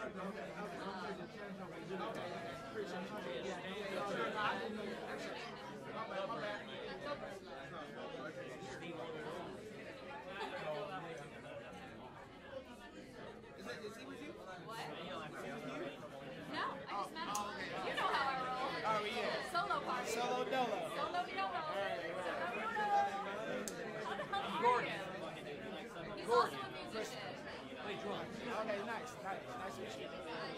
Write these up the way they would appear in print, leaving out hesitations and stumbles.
Is he with you? What? Is he with you? No, I just met him. You know how I roll. Oh, yeah. Solo party. Solo dolo. Solo dolo. Gordon. He's also a musician. Okay, nice. Nice to meet you.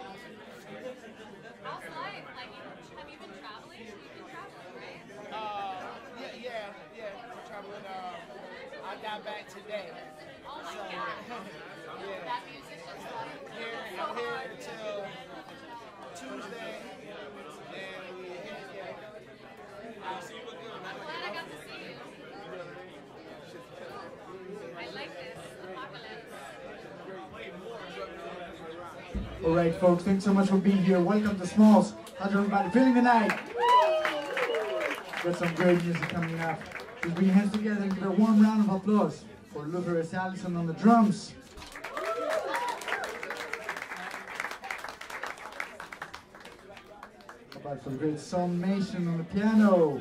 How's life? Like, have you been traveling? You've been traveling, right? Yeah. Traveling. I got back today. Oh my So, God. yeah. That musician's life. So I'm here hard. until Tuesday, and we hit. Yeah. I'm glad I got to see you. I like this apocalypse. All right, folks, thanks so much for being here. Welcome to Smalls. How's everybody feeling tonight? Got some great music coming up. Just bring your hands together and give a warm round of applause for Luther S. Allison on the drums. How about for the great Son Mason on the piano?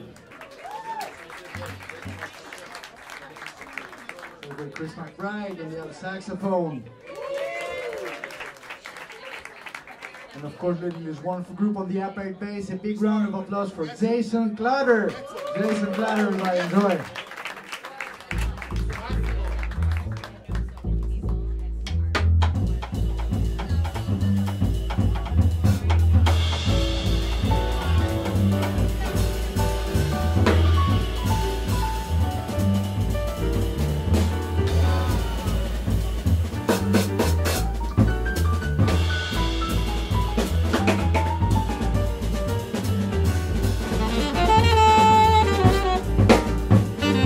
For the great Chris McBride on the other saxophone. And of course, leading this wonderful group on the upright bass, a big round of applause for Jason Clutter. Jason Clutter, everybody, enjoy. Thank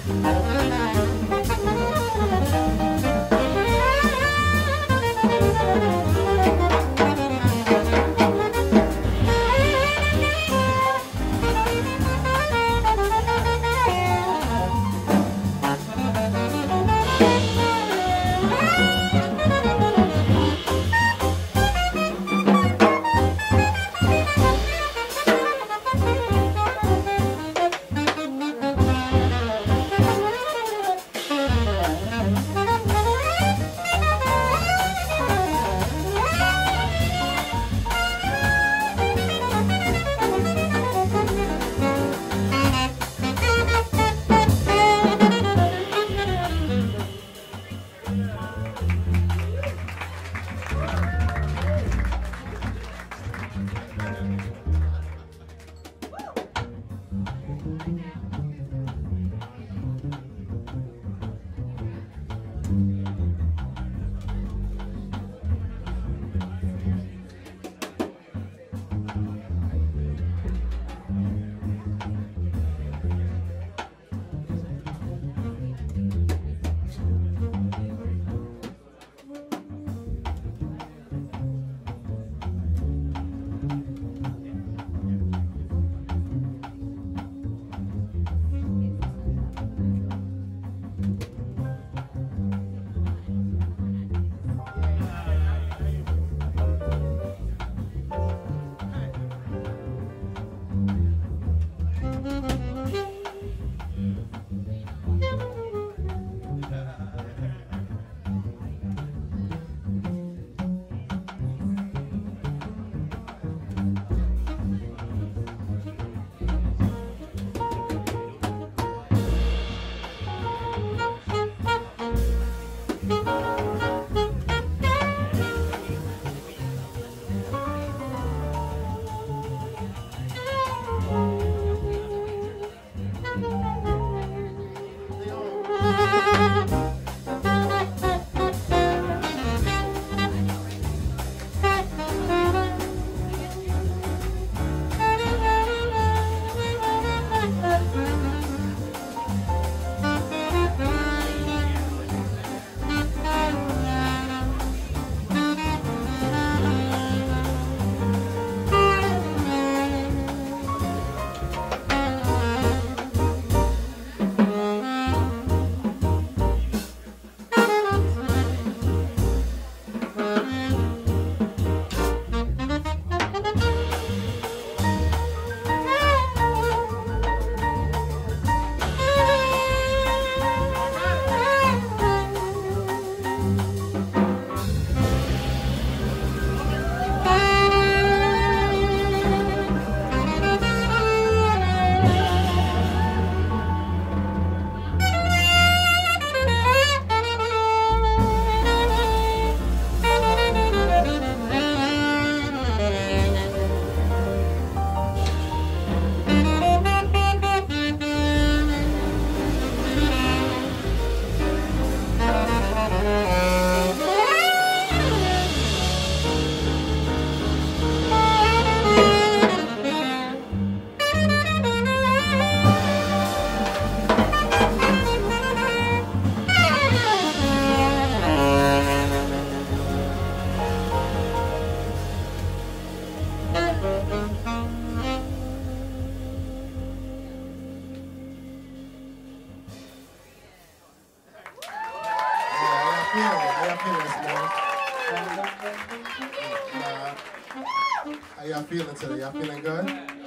How y'all feeling today? Y'all feeling good?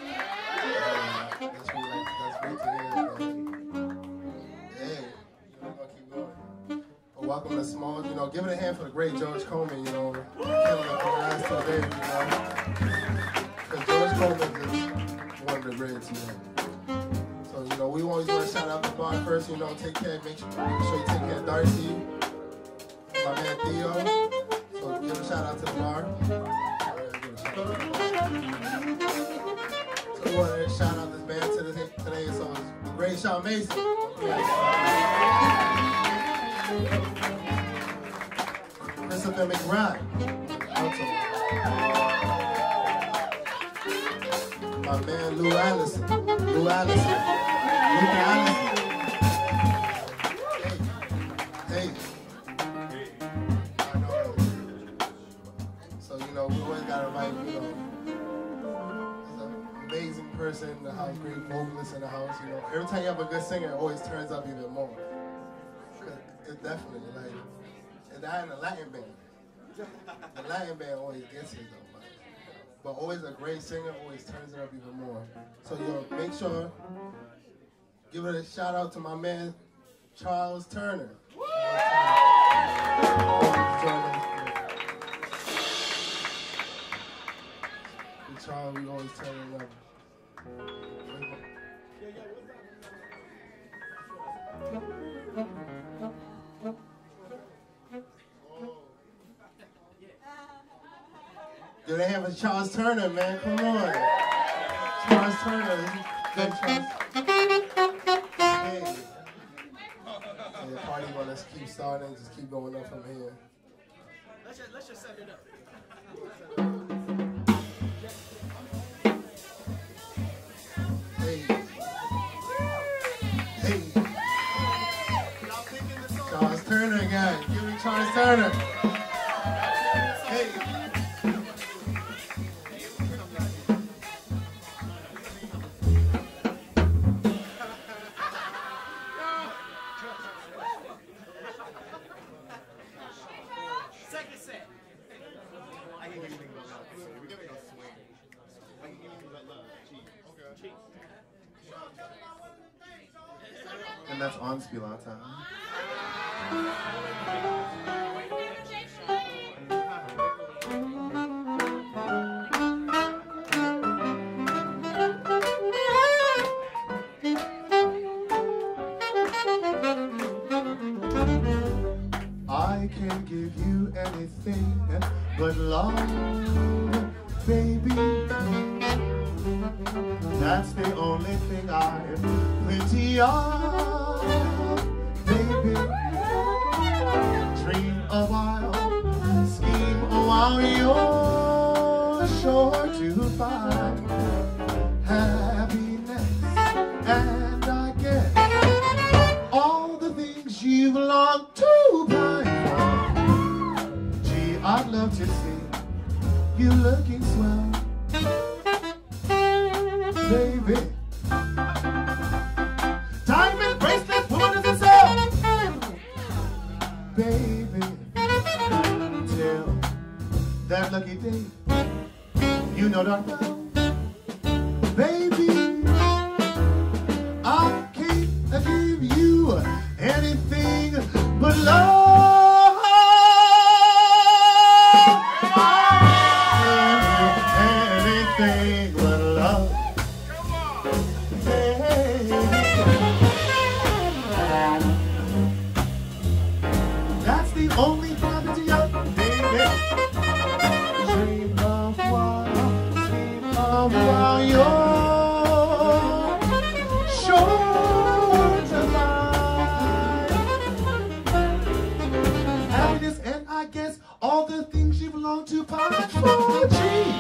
That's great to hear. Hey, we're gonna keep going. Well, welcome to Smalls. You know, give it a hand for the great George Coleman. You know, killing it for the last 2 days. You know, because George Coleman is one of the greats. You know. So you know, we always want to shout out the bar first. You know, take care. Make sure you take care of Darcy, my man Theo. So give a shout out to the bar. So we want to shout out this band today. So it's the great Sean Mason. Christopher McBride. My man Lou Allison. Luther Allison. every time you have a good singer, it always turns up even more. 'Cause it's definitely like, and that in a Latin band. The Latin band always gets it though. Like, but always a great singer always turns it up even more. So yo, make sure, give it a shout out to my man, Charles Turner. Charles, we always turn it up. Do they have a Charles Turner, man? Come on. Charles Turner. Good Charles. Hey. So the party want us to keep starting, just keep going up from here. Let's just set it up. Hey. Hey. Charles Turner again. Give me Charles Turner. Hey. Second set. And that's on Spilata. I can give you anything but love, baby. That's the only thing I've plenty of, baby. Dream a while, scheme a while, you're sure to find happiness, and I get all the things you've longed to pine for. Gee, I'd love to see you looking swell, baby. Diamond bracelets, what does it sell? Baby, till that lucky day, you know that well. Baby, I can't give you anything but love. Anything but love. That's the only property of baby. Dream of while you're sure to find happiness, and I guess all the things you've longed to pine for. Gee.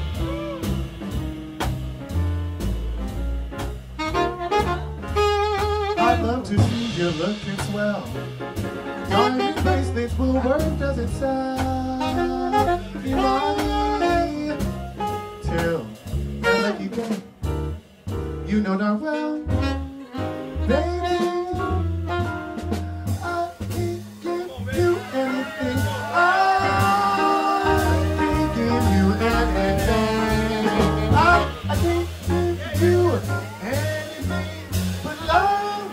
I'd love to see you looking swell. Diamond bracelets will work, does it sell? You money till the lucky day. You know darn well, baby, I can't give you anything. I can't give you anything. I can't give you anything but love.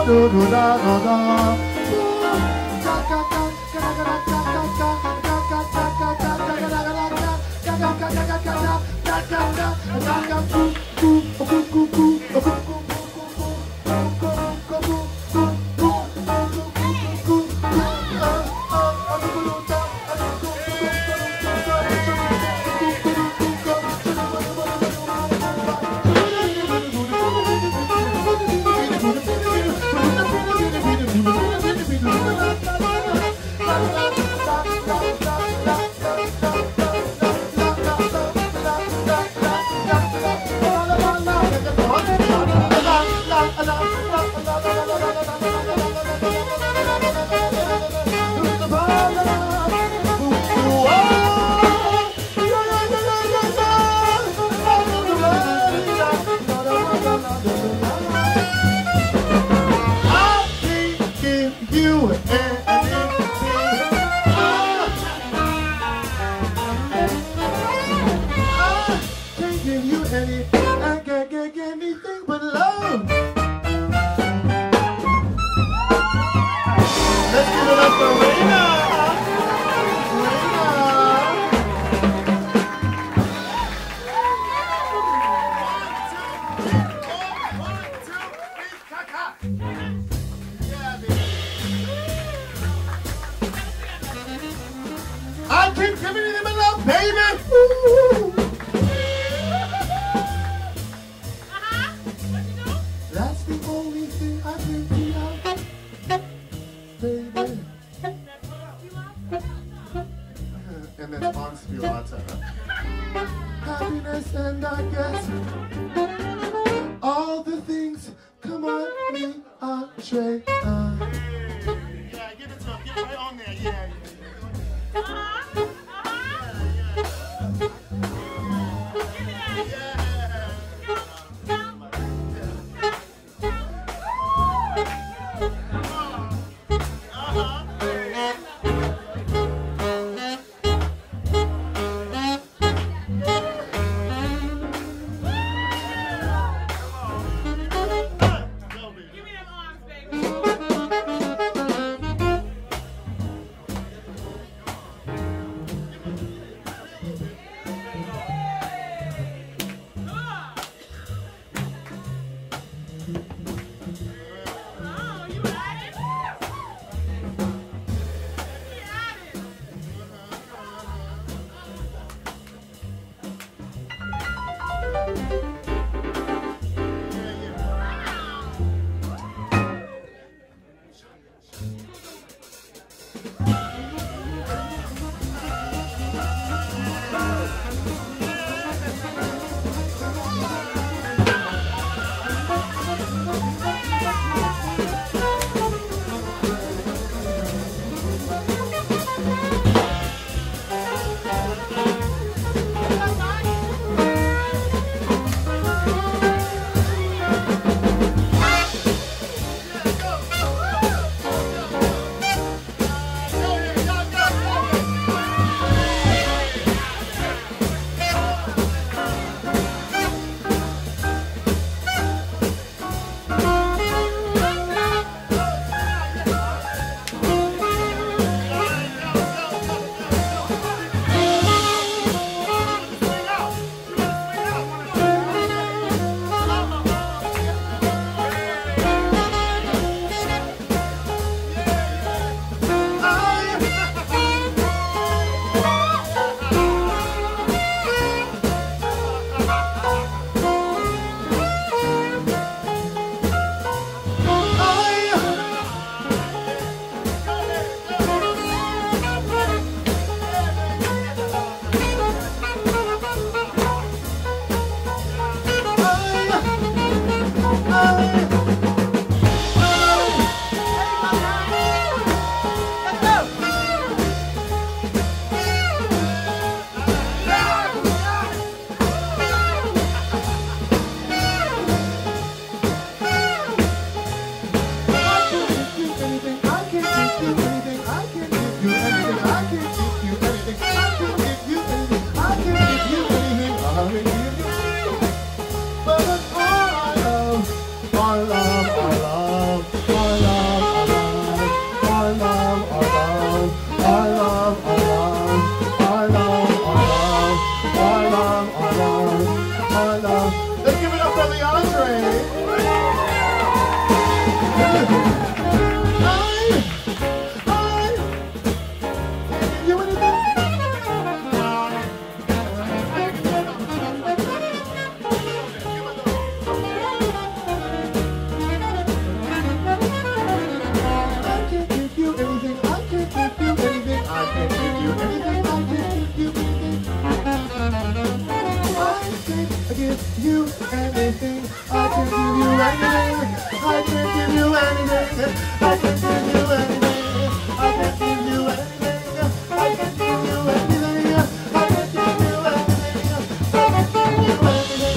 Anything but love. Let's give it up for Raina. I keep giving them a love, baby. Ooh. That's the only thing I think we love, baby. And then on Spiolata. Happiness and I guess all the things come on me, Andre. Yeah, give it to him. Get right on there. Yeah. anything. I can give you anything. I can give you anything. I can give you anything. I can give you anything. I can give you anything. I can give you anything. I can give you anything.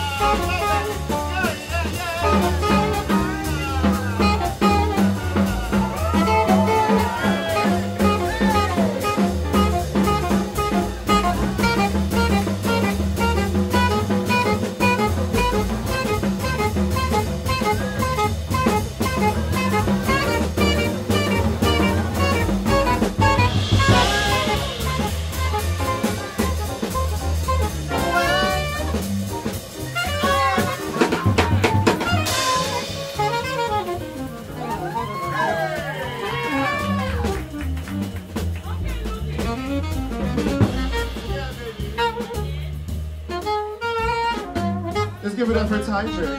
Let's give it up for Ty J.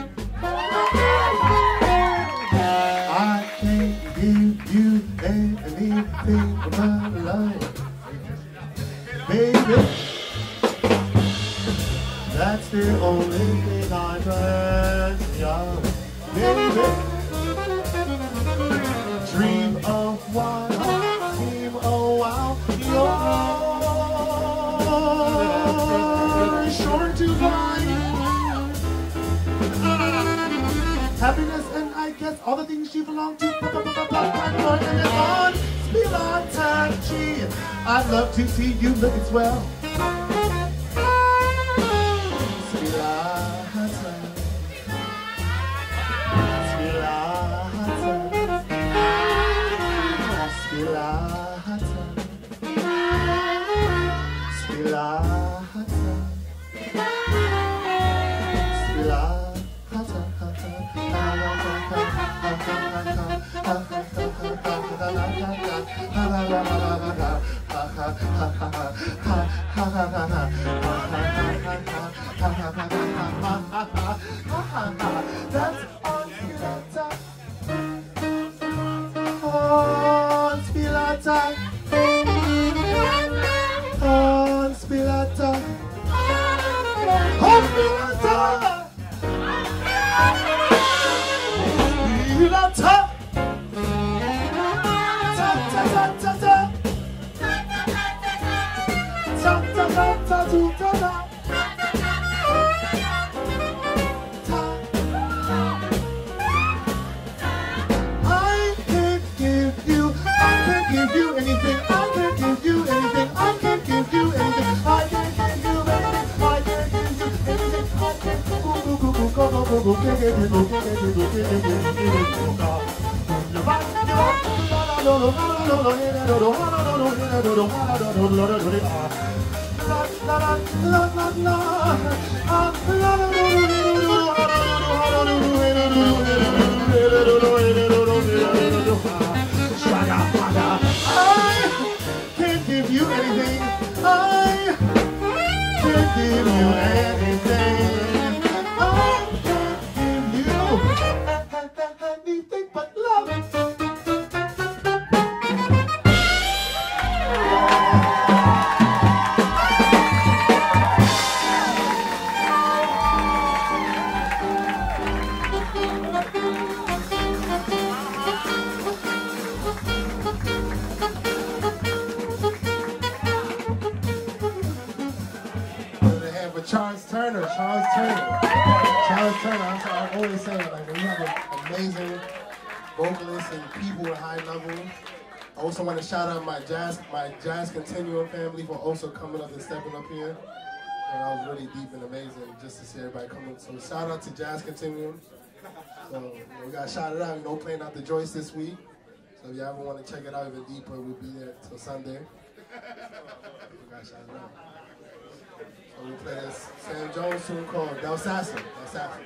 I can't give you anything but my life, baby. That's the only thing I can, yeah, baby. Dream of what I dream, oh wow, you're sure to find happiness, and I guess all the things you belong to. And it's on Spilatachi. I'd love to see you looking swell. Spilata, Spilata, Spilata, That's on Spilata. On Spilata. On Spilata. On Spilata. Spilata. Ta ta ta ta ta. Ta ta ta ta ta ta. Anything, I can give you anything, I can give you anything, I can give you anything, I can give you anything, I can give you anything. I can't give you anything. I can't give you anything but love. Charles Turner. I always say, like, when you have an amazing vocalists and people at high level. I also want to shout out my jazz continuum family for also coming up and stepping up here. And that was really deep and amazing just to see everybody coming. So shout out to Jazz Continuum. So we got shouted out, playing out the Joyce this week. So if you ever want to check it out even deeper, we'll be there till Sunday. We got shouted out. So we play this Sam Jones tune called Del Sasson. Del Sasson.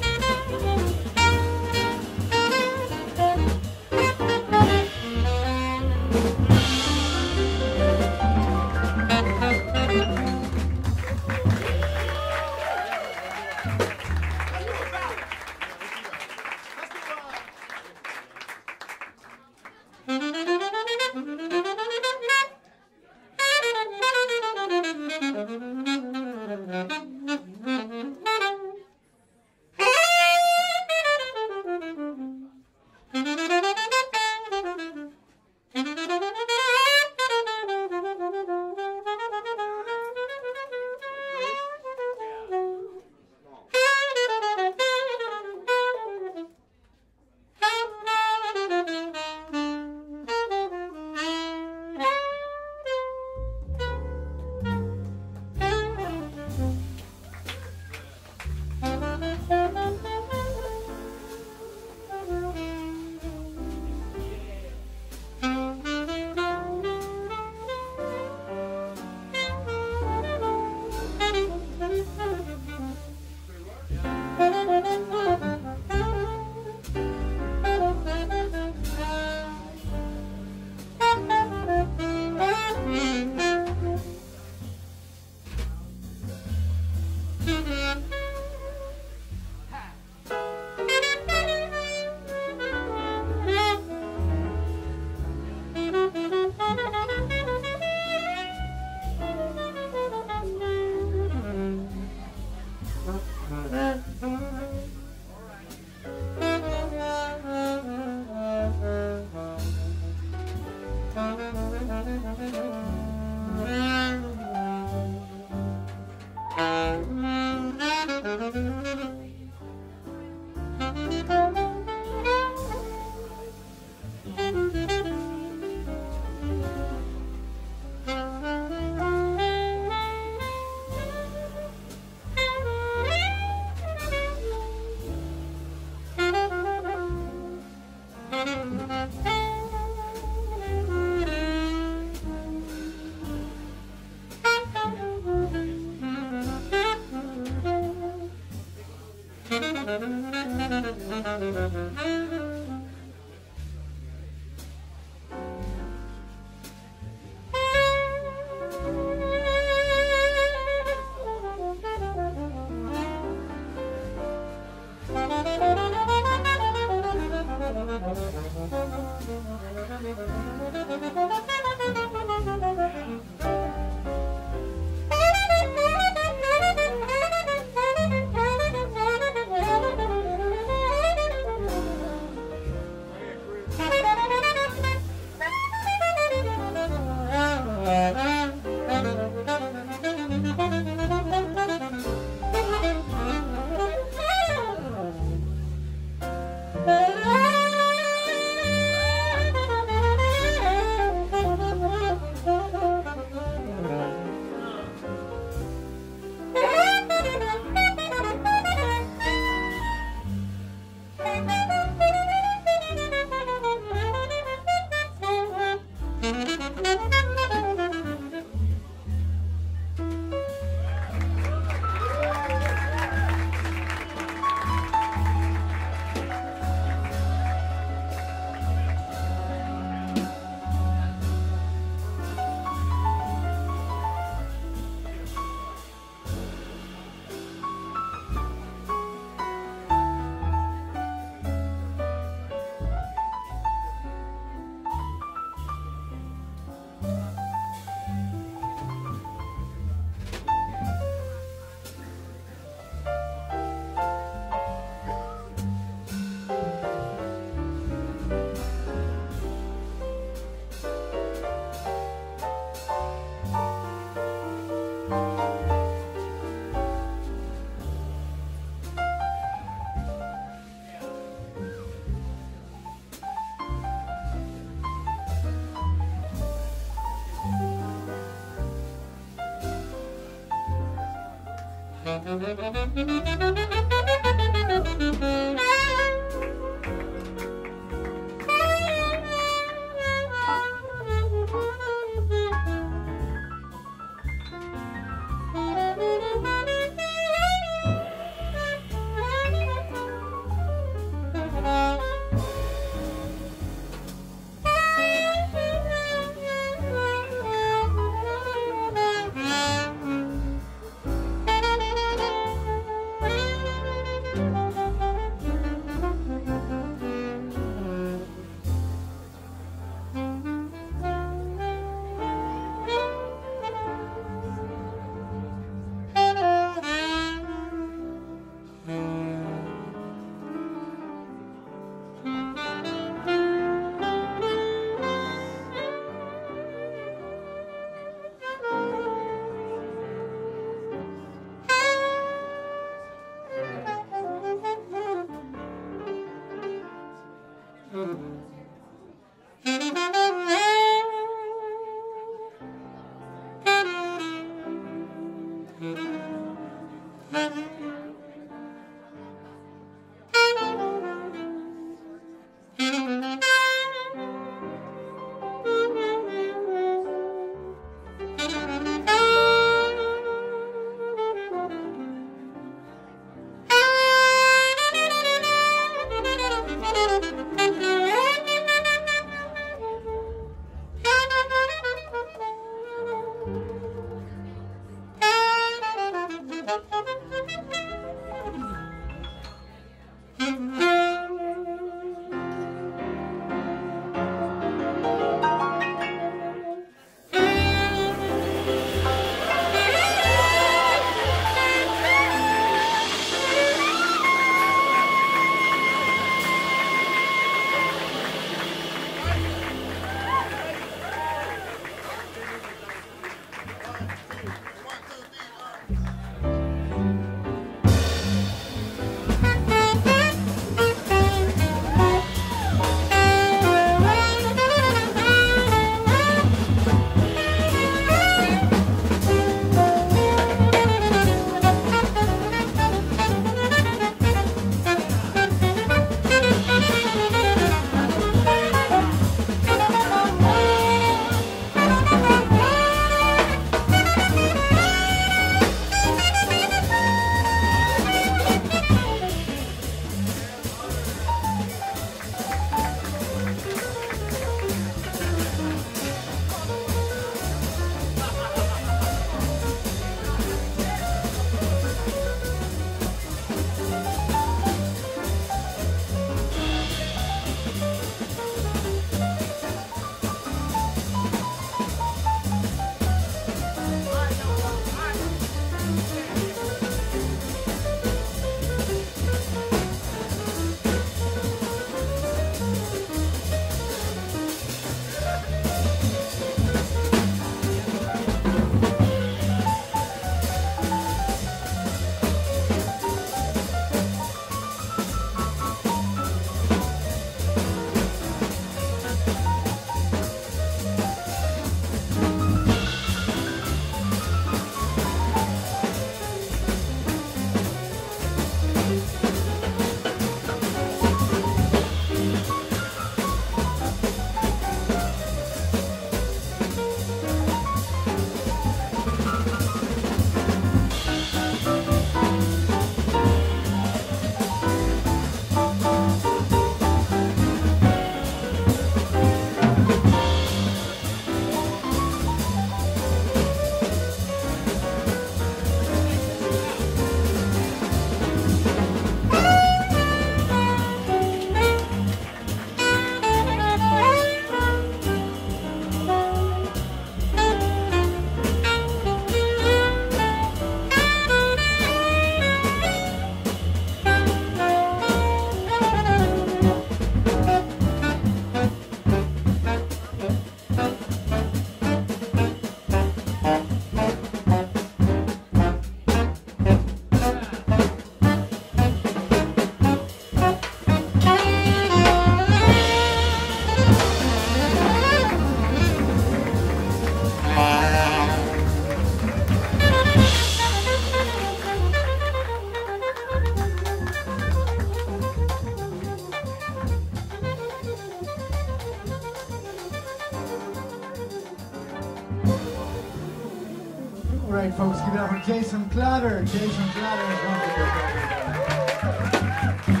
right, folks, give it up for Jason Clatter. Jason Clatter is wonderful.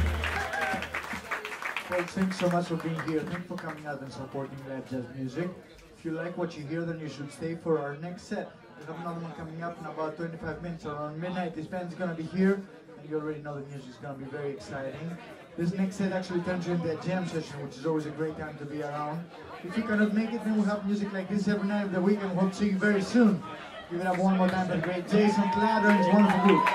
Folks, thanks so much for being here. Thanks for coming out and supporting live jazz music. If you like what you hear, then you should stay for our next set. We have another one coming up in about 25 minutes around midnight. This band's gonna be here, and you already know the music's gonna be very exciting. This next set actually turns into a jam session, which is always a great time to be around. If you cannot make it, then we'll have music like this every night of the week, and hope to see you very soon. Give it up one more time for the great Jason Clatter and his wonderful group.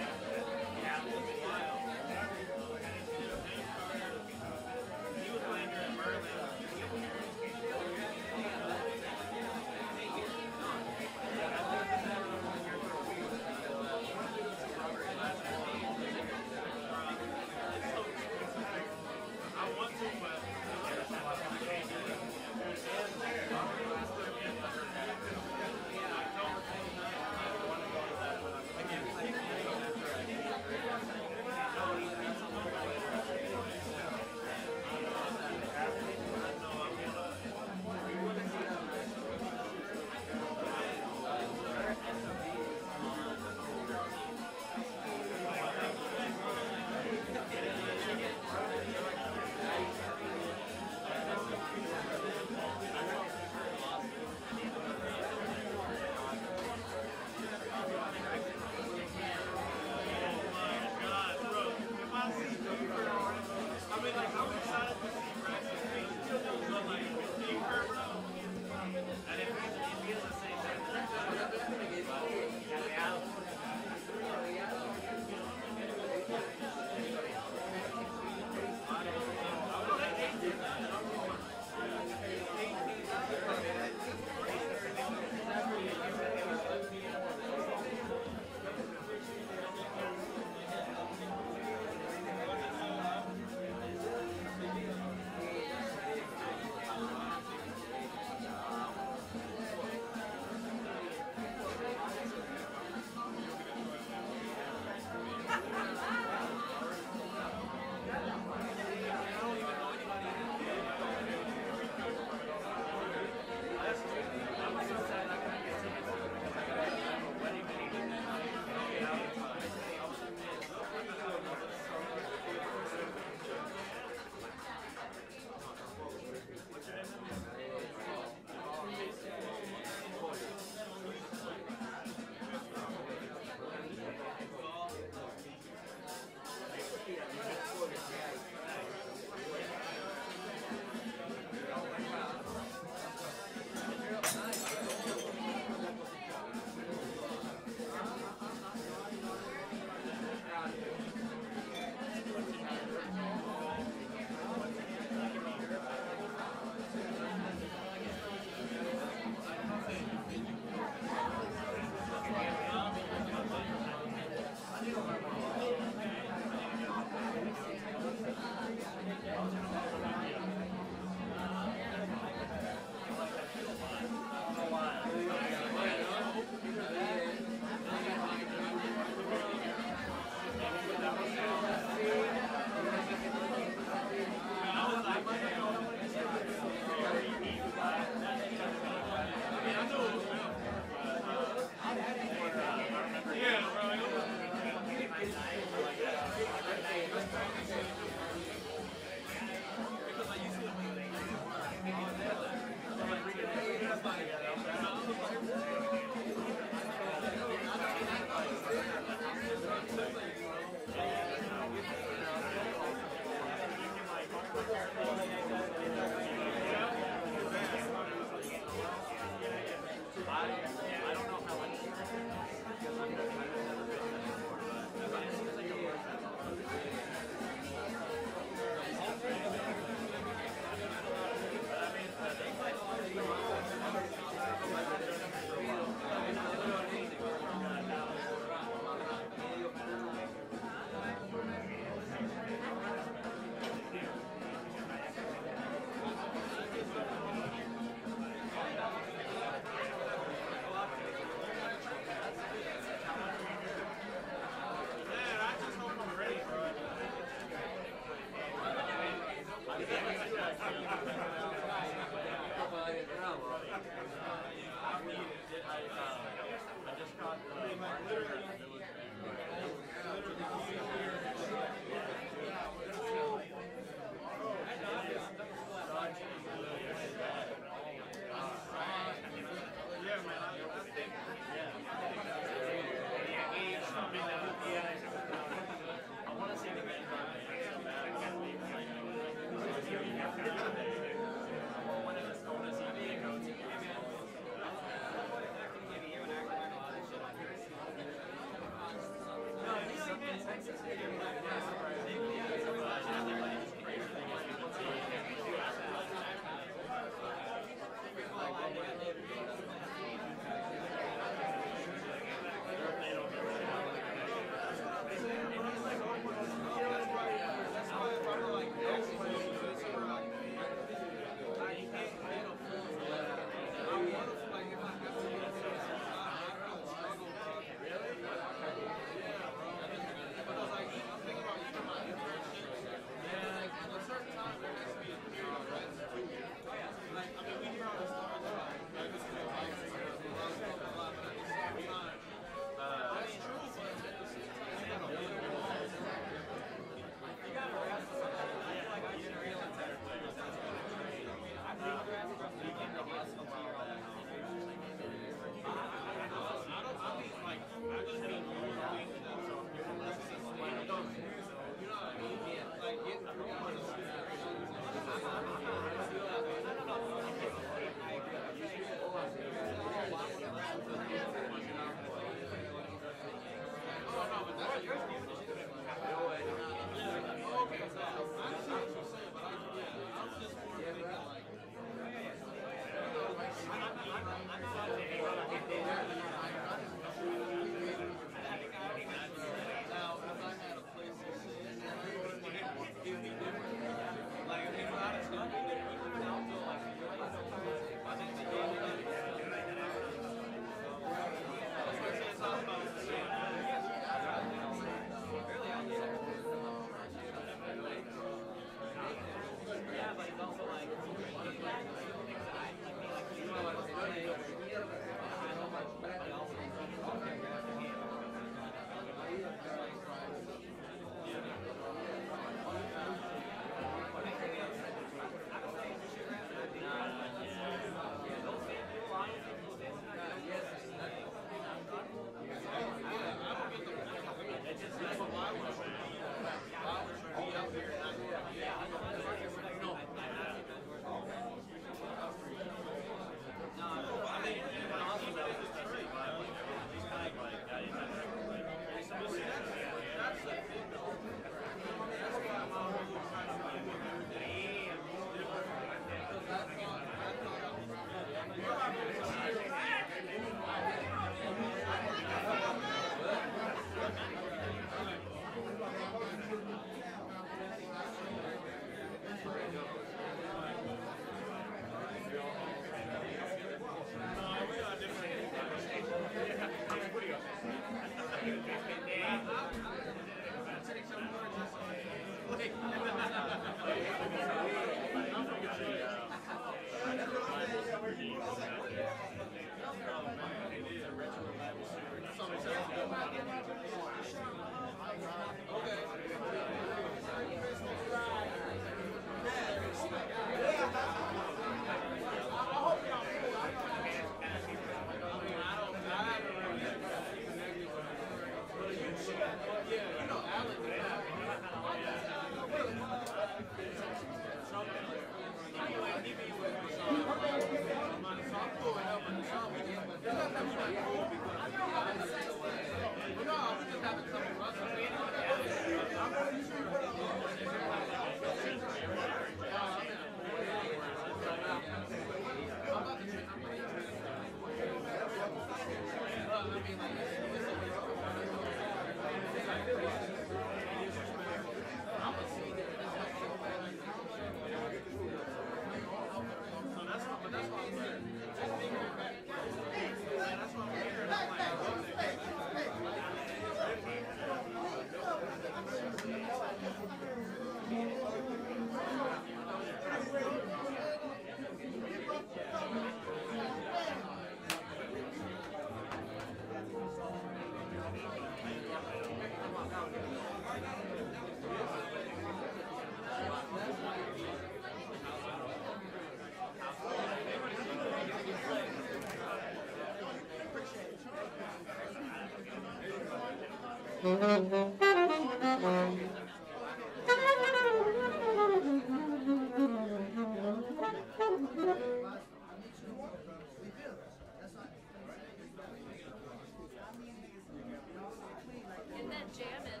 Get that jamming.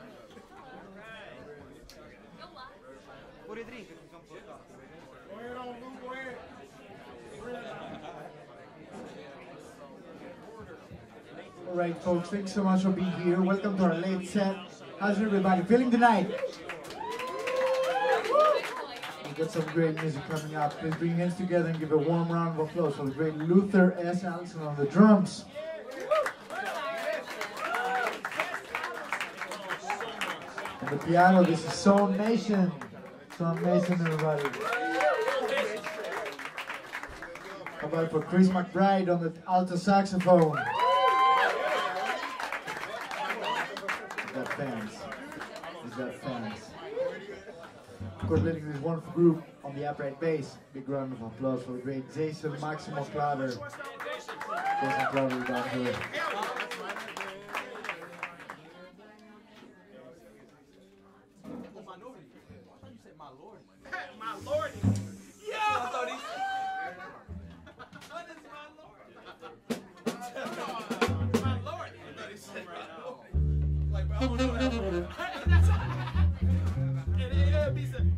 Go live. Pure drink che mi sono portato. All right, folks, thanks so much for being here. Welcome to our late set. How's everybody feeling tonight? We've got some great music coming up. Please bring your hands together and give a warm round of applause for the great Luther S. Allison on the drums. On the piano, this is Soul Nation. Soul Nation, everybody. How about for Chris McBride on the alto saxophone? Fans. He's got fans. Of course, leading this wonderful group on the upright bass. Big round of applause for the great Jason Maximo Klaver. Jason Klaver down here. My lord. Yeah. I thought he What is my lord? My lord. I thought he said my lord. Like, bro, I don't know it'd be some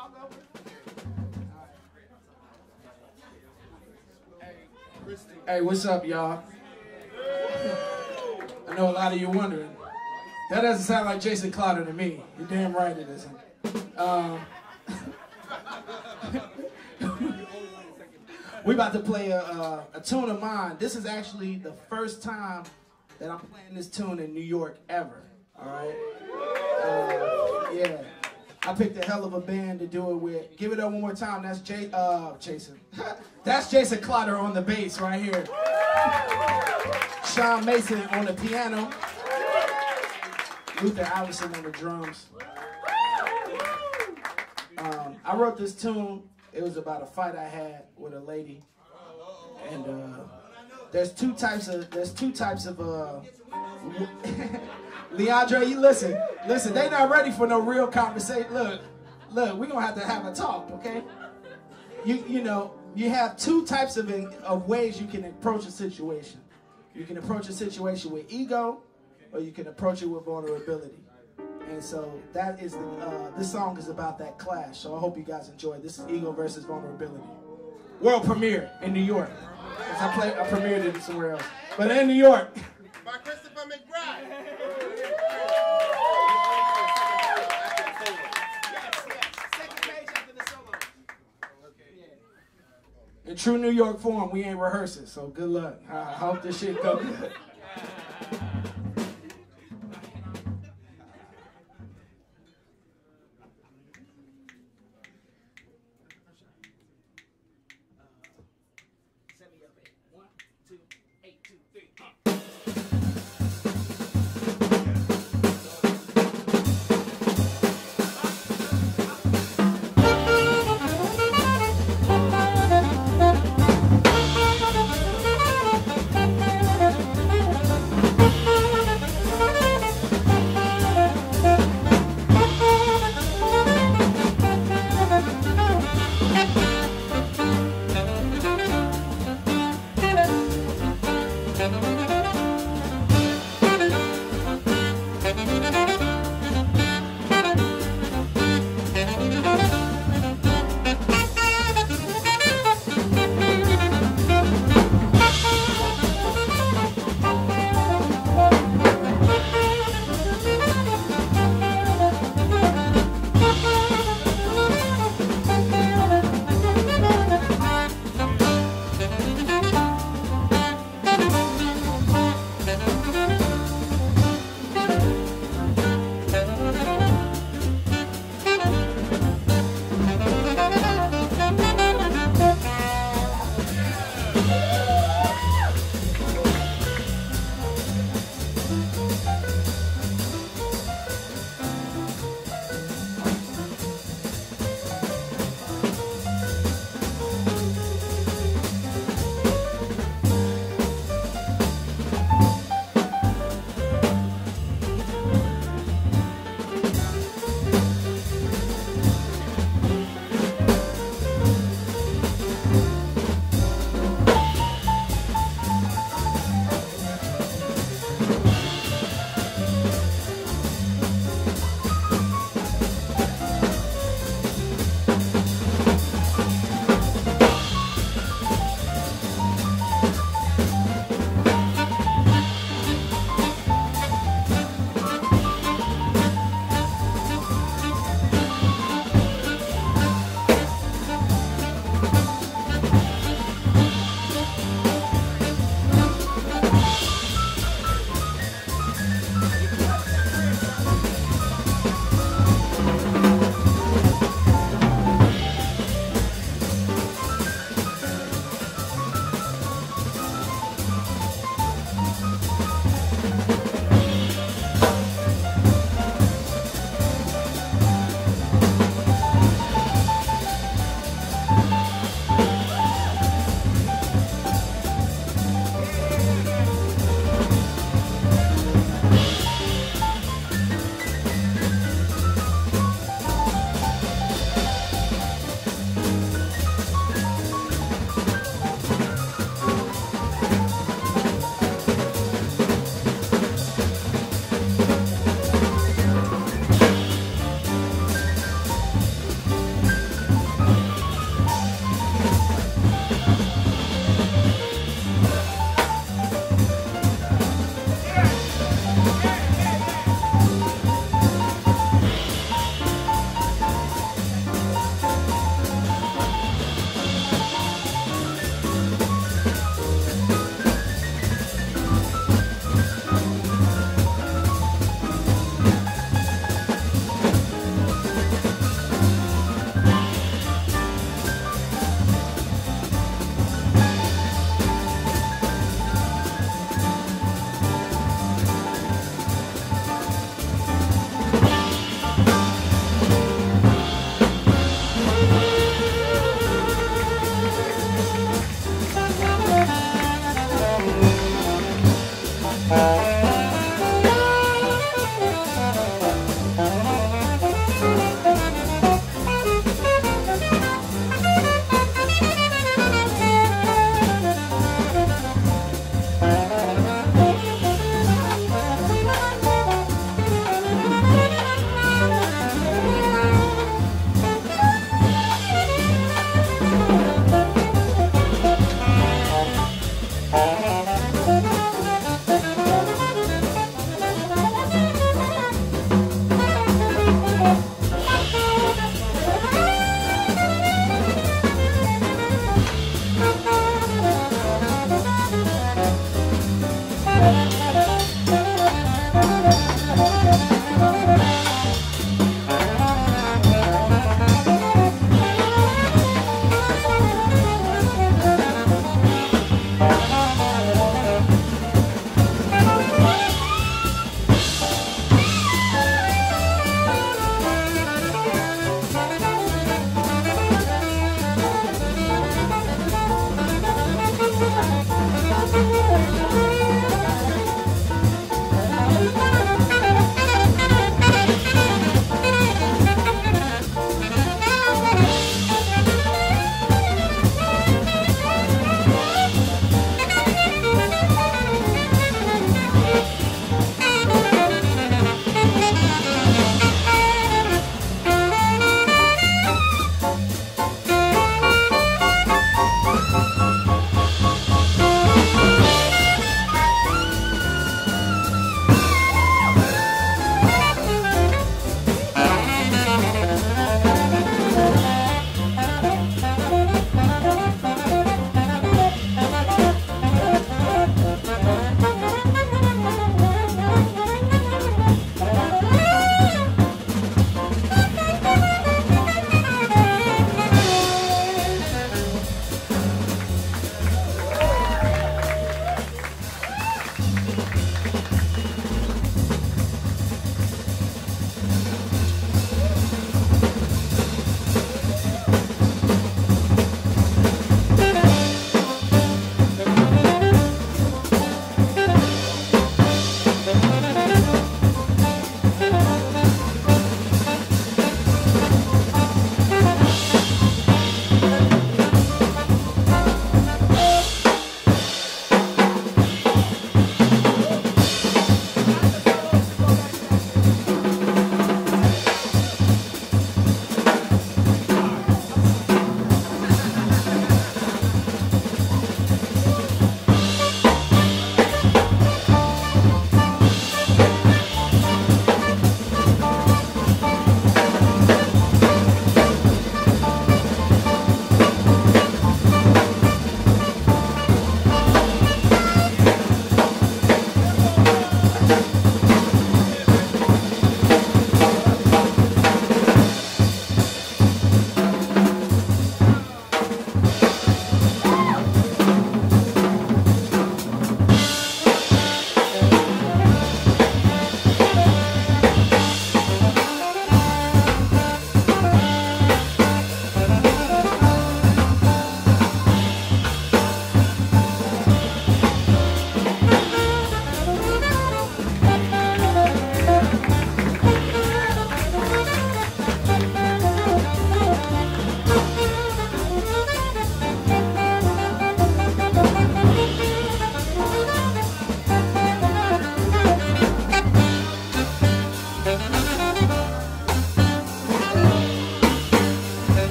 talk over? Hey, what's up, y'all? I know a lot of you wondering. That doesn't sound like Jason Clotter to me. You're damn right it isn't. We about to play a tune of mine. This is actually the first time that I'm playing this tune in New York ever. All right? Yeah. I picked a hell of a band to do it with. Give it up one more time. That's Jason. That's Jason Clotter on the bass right here. Sean Mason on the piano. Luther Allison on the drums. I wrote this tune. It was about a fight I had with a lady. And there's two types of Leandre, you listen, they not ready for no real conversation. Look, we're gonna have to have a talk, okay? You know, you have two types of ways you can approach a situation. You can approach a situation with ego, or you can approach it with vulnerability. And so that is this song is about that clash. So I hope you guys enjoy. This is Ego versus Vulnerability. World premiere in New York. I premiered it somewhere else, but in New York. By Christopher McBride. In true New York form, we ain't rehearsing, so good luck. I hope this shit goes good.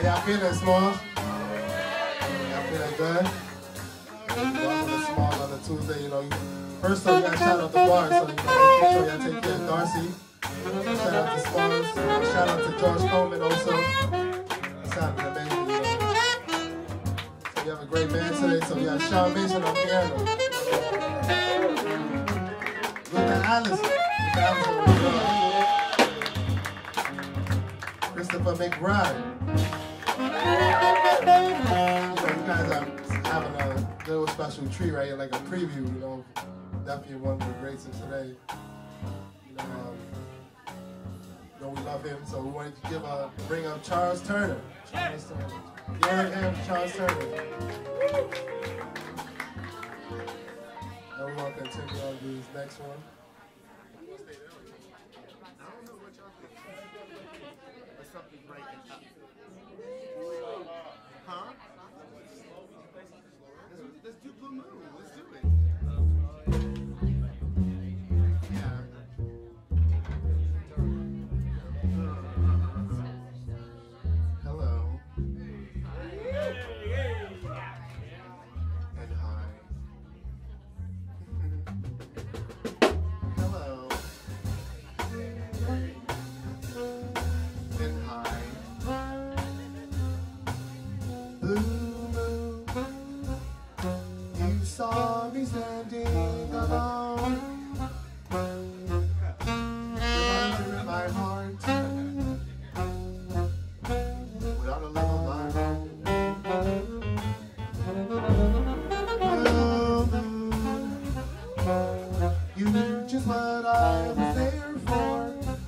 y'all feeling, Smalls? Y'all feeling good? Welcome to Small on a Tuesday. You know, first off, you gotta shout out the bar, so you know, make sure y'all take care of Darcy. Shout out to Smalls. Shout out to George Coleman also. That sounded amazing, you know. So we have a great band today. So we have Sean Mason on piano. Look at Alice. Christopher McBride. You know, you guys are having a little special treat right here, like a preview, you know. Definitely one of the greats of today. You know, we love him, so we wanted to bring up Charles Turner. Charles Turner. You heard him, Charles Turner. Now we're going to continue on to this next one. Huh? Let's do Blue Moon. Let's do it. Yeah. Hello. And hi. Hello. And hi. Blue moon, you saw me standing alone. Reminded in my heart, without a love of my own. Blue moon, you knew just what I was there for.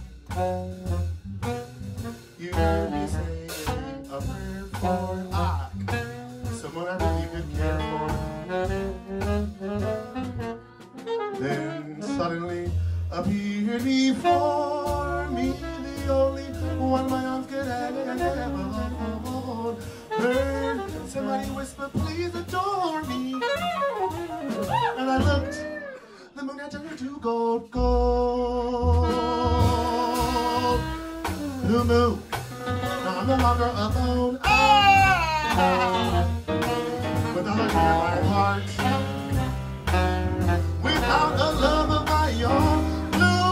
You heard me singing a prayer for someone I really could care for. Then suddenly appeared before me the only one my arms could ever hold. Heard somebody whisper, please adore me. And I looked, the moon had turned to gold, gold. Blue moon, now I'm no longer alone. Without a dream in my heart, without a love of my own. Blue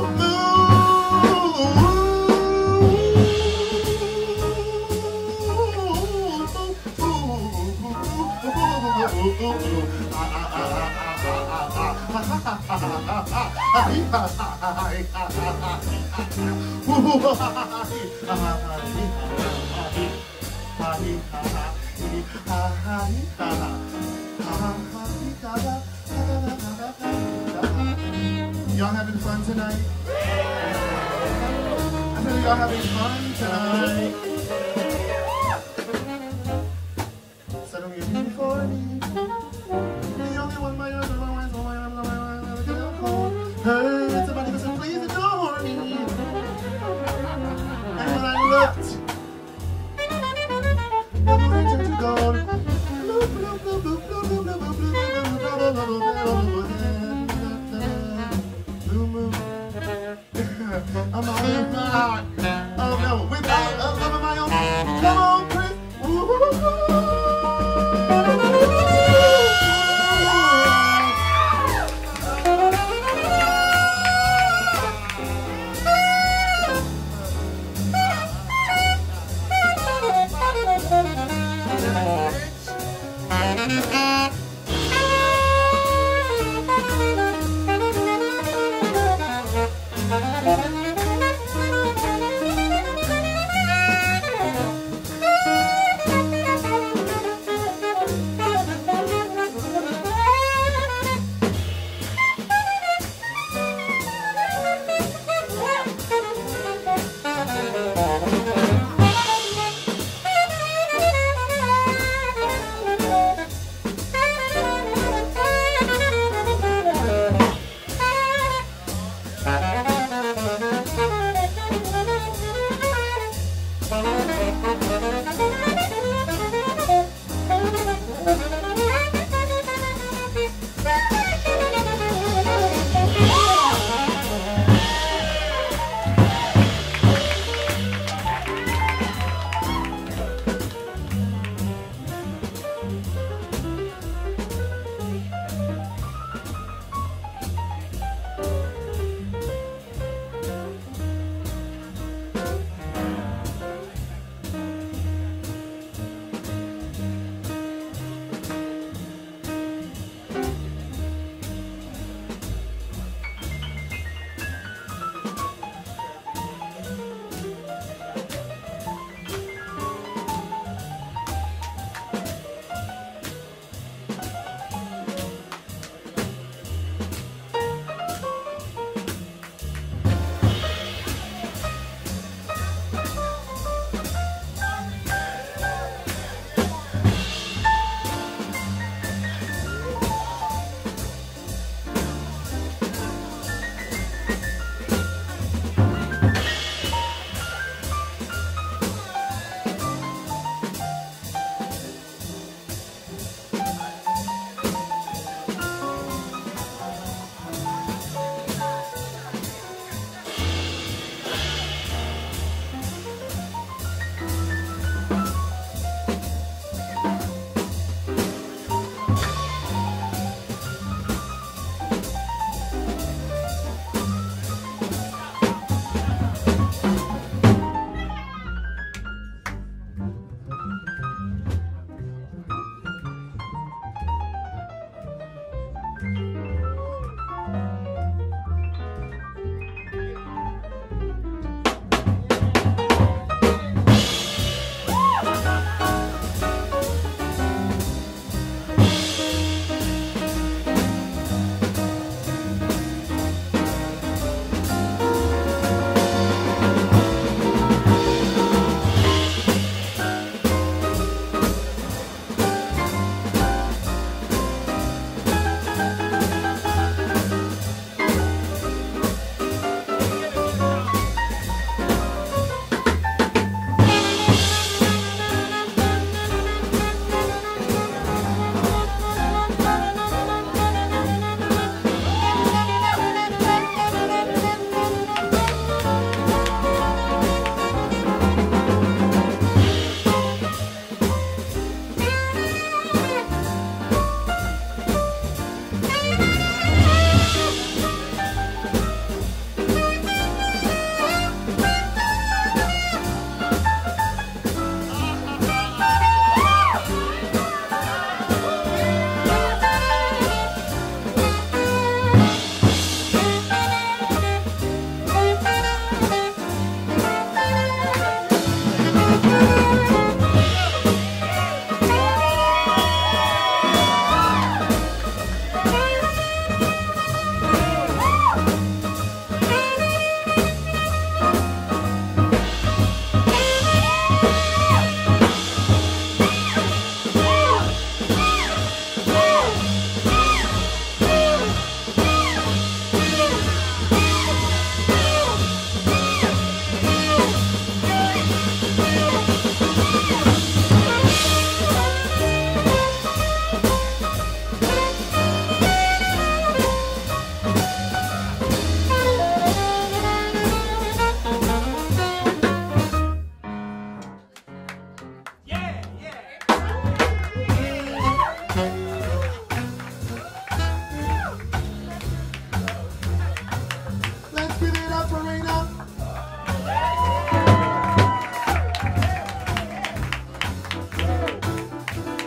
Y'all having fun tonight? I said y'all having fun tonight. Suddenly you're for me. The only one my arms, heard somebody listen, please adore me. And when I looked, the moon turned to gold. Blue moon. I'm all about. Oh no, without a love of my own. Come on, Chris.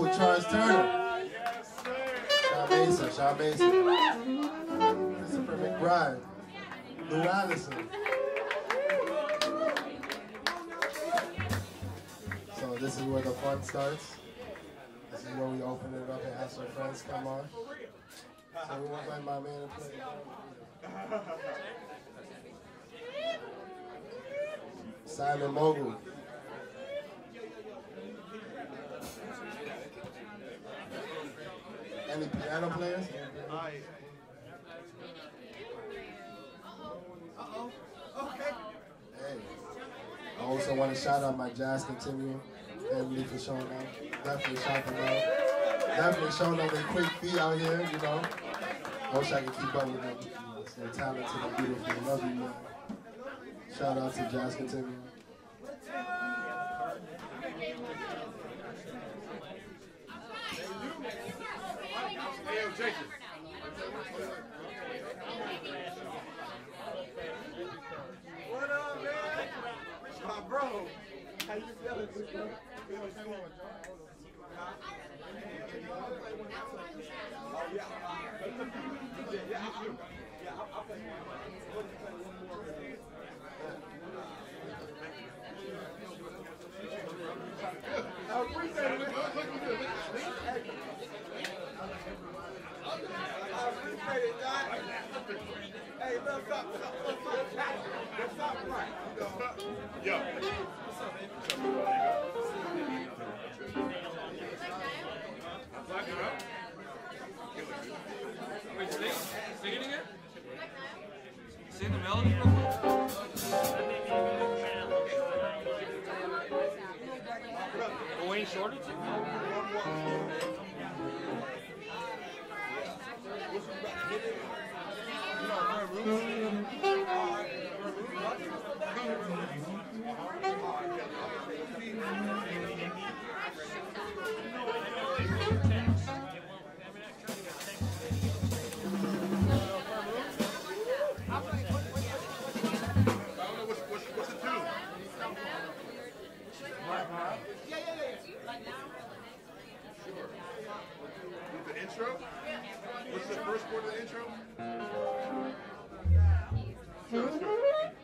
wonderful Charles Turner. Sean Mason. Christopher McBride. Lou Allison. So this is where the fun starts. This is where we open it up and have some friends come on. So we want my man to play. Simon Mogul. Any piano players? Hey. I also want to shout out my Jazz Continuum family for showing up. Definitely shout them out. Definitely showing them their quick feet out here, you know. I wish I could keep up with them. They're talented and beautiful. Love you, man. Shout out to Jazz Continuum. What up, man? My bro. How you feeling? I appreciate it. Hey, let's stop right. Yeah. Wait, sing it again? Sing the melody real quick. Wayne Shorty? The intro? What's the first part of the intro? Let's go.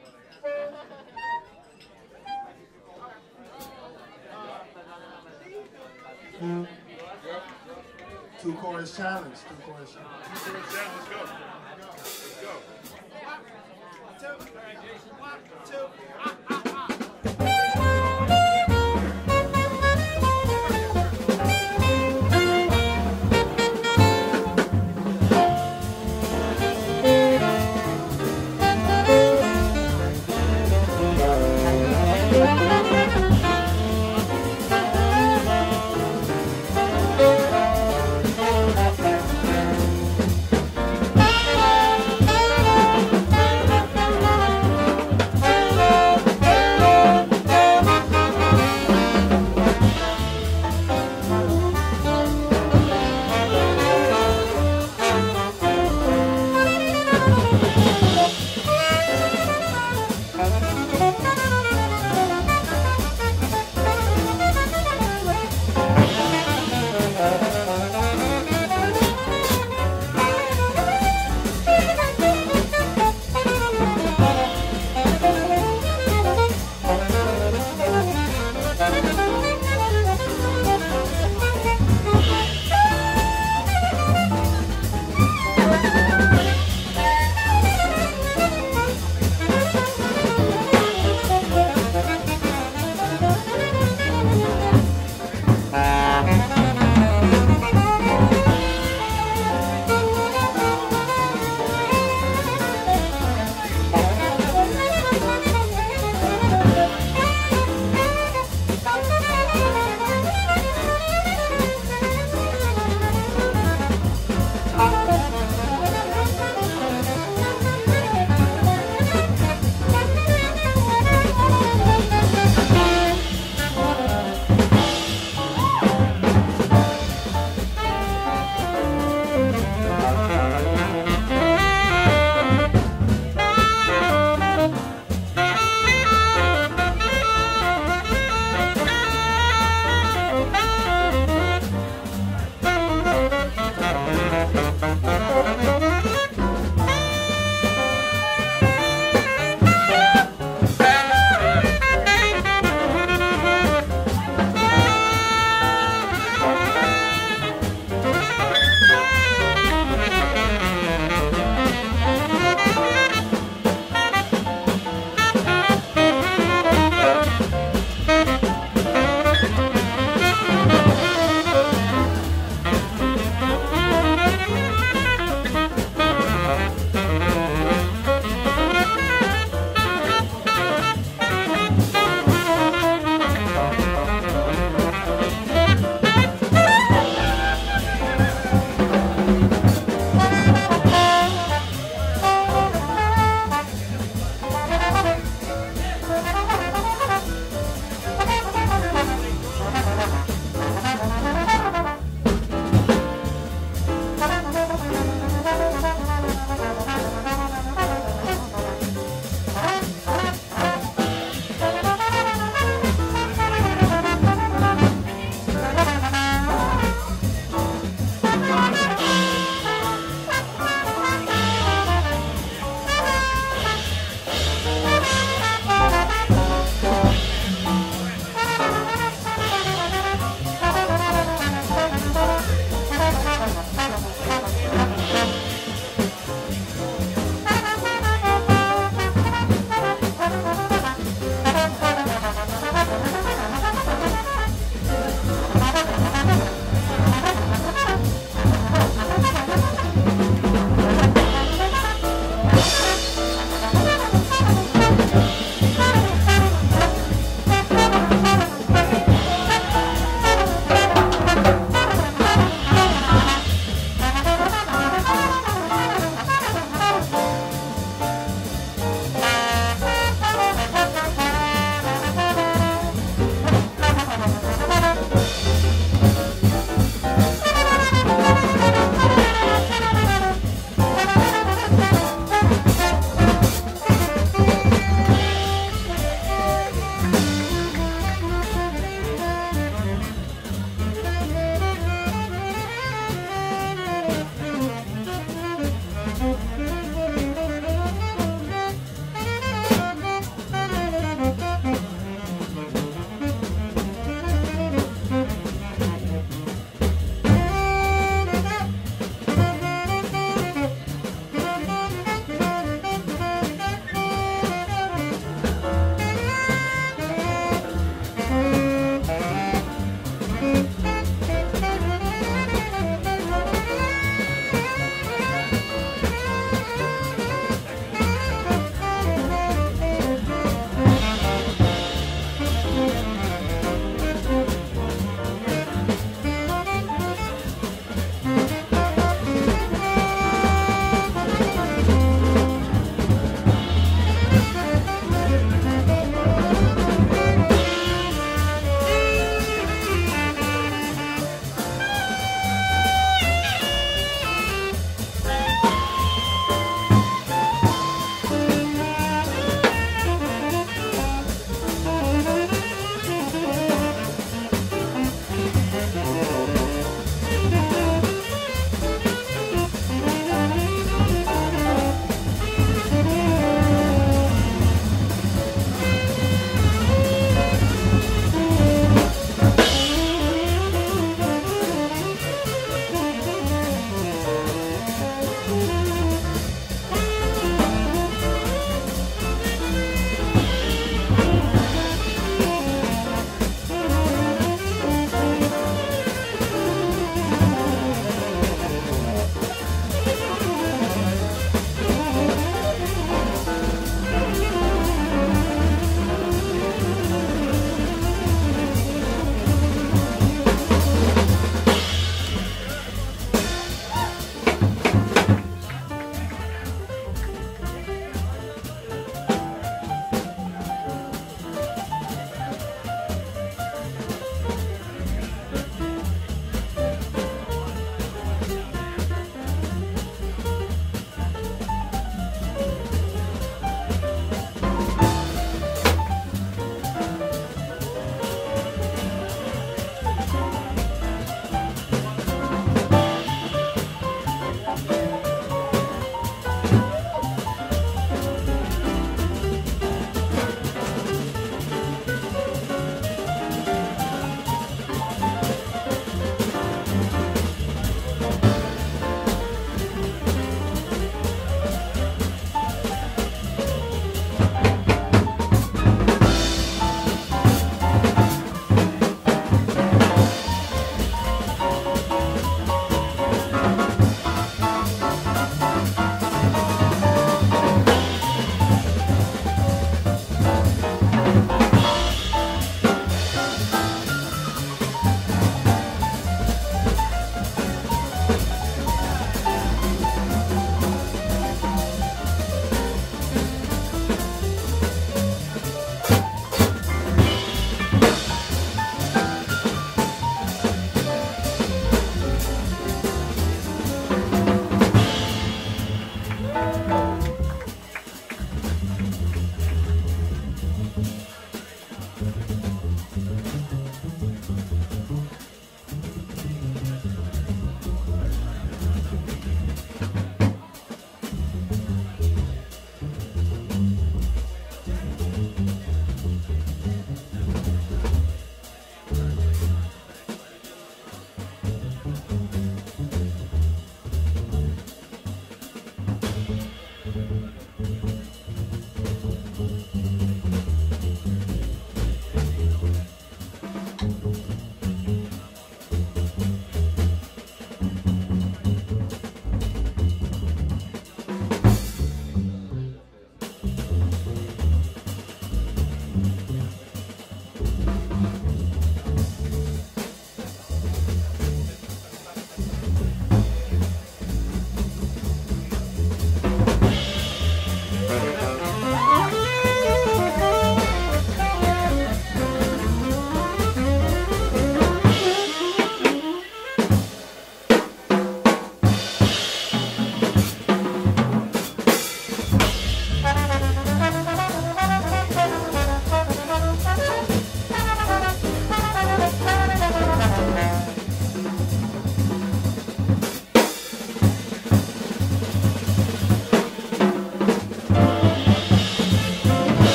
Two chorus challenge. Two chorus challenge. Let's go. Let's go. Thank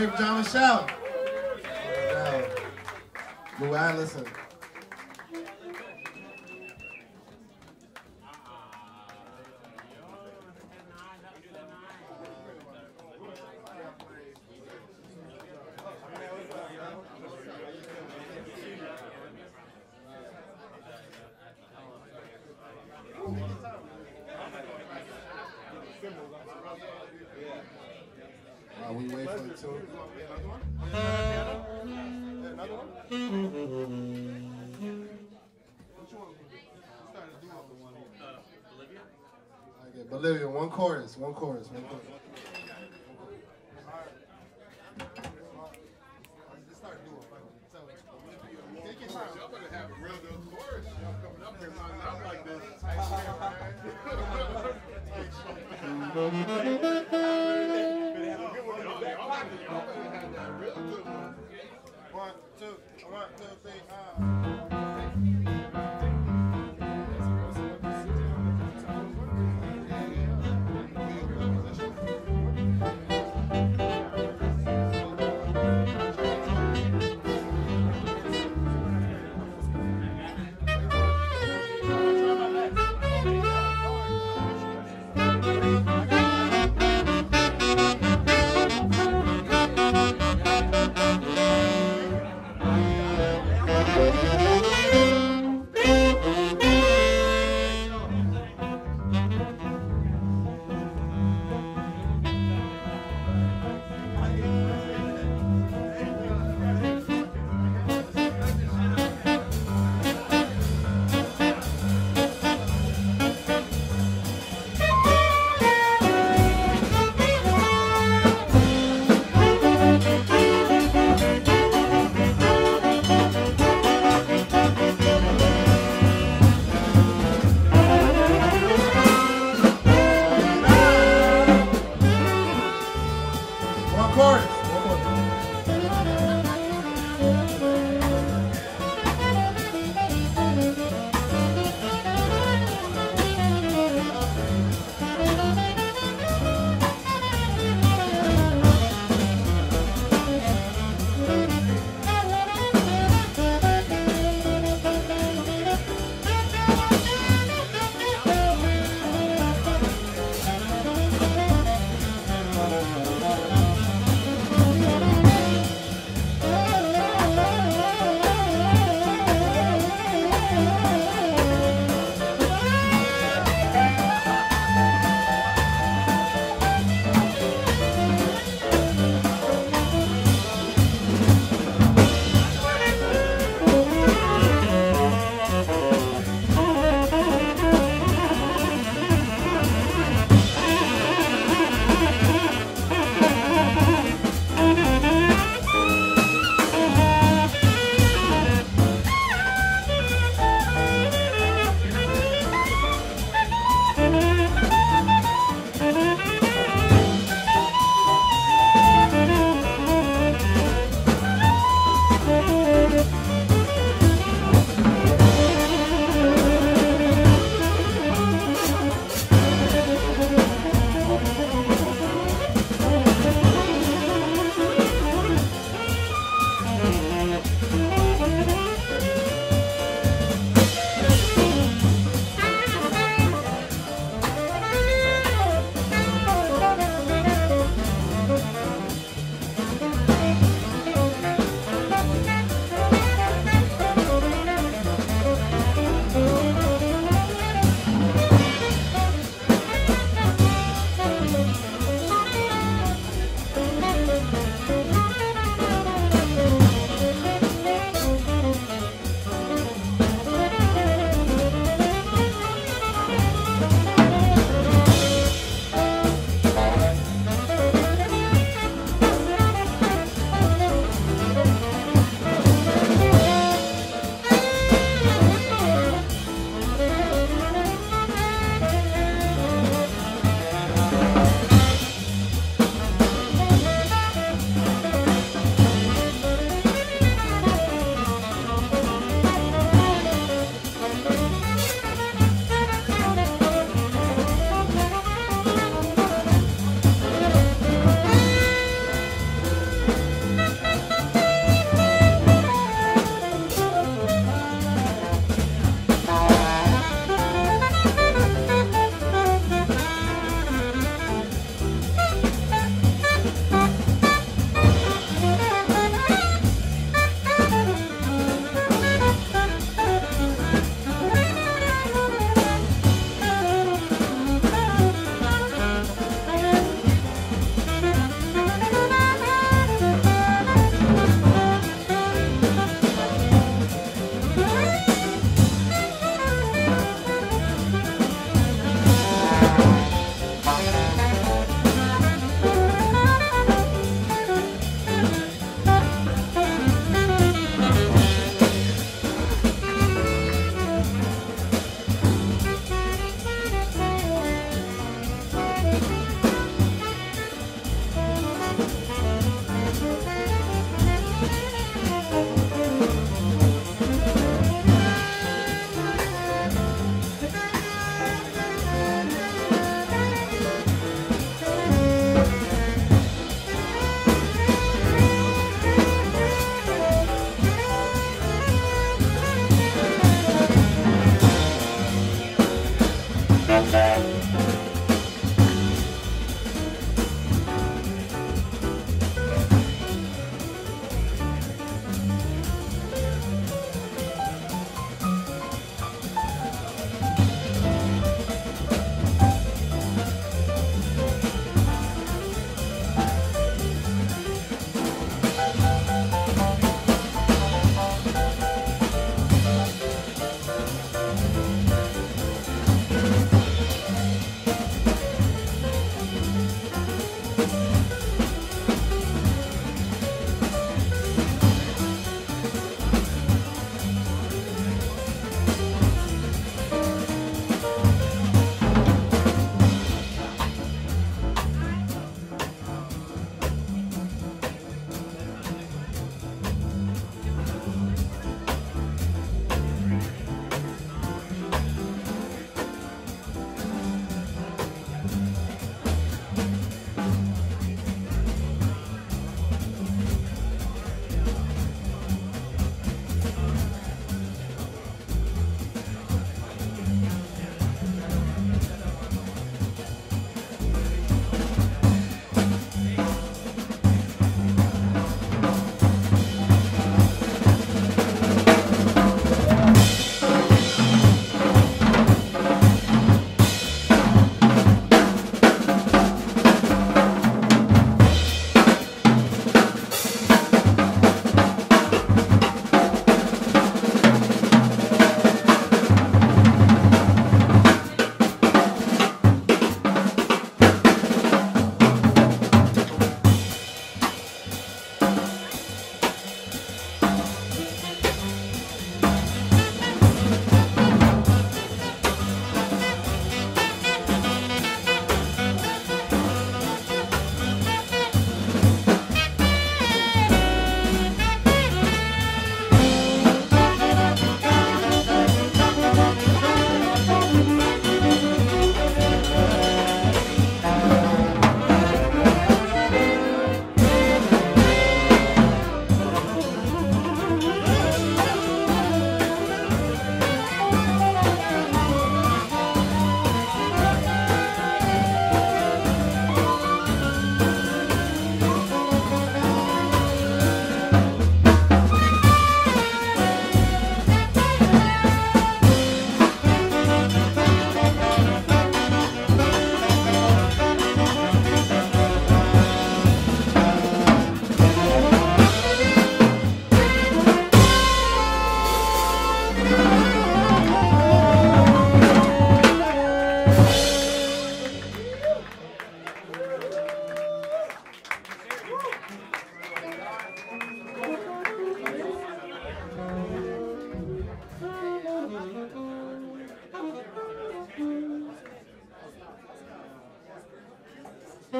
give John a shout. Lou Allison. While we wait for the tune. Another one? Okay, Bolivia, one chorus. Y'all better have a real good chorus. Y'all coming up here lining up like this. One, two, three,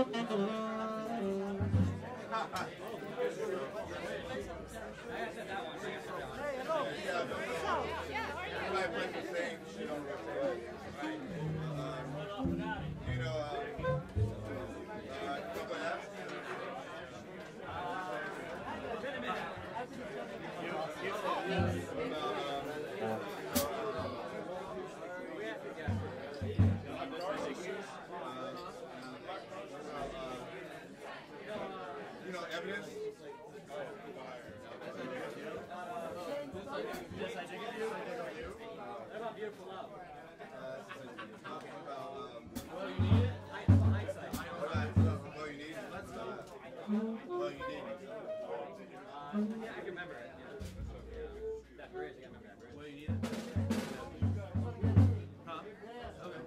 Everybody plays the same shit on rotation, right? Couple of apps. Evidence? Yes, I dig it. What about Beautiful Love? Talking about, Well, you need it? Hindsight. well, you need it. Well, you need it. Yeah, I can remember it. Yeah. That bridge, I can remember that bridge. Well, you need it? Huh? Okay.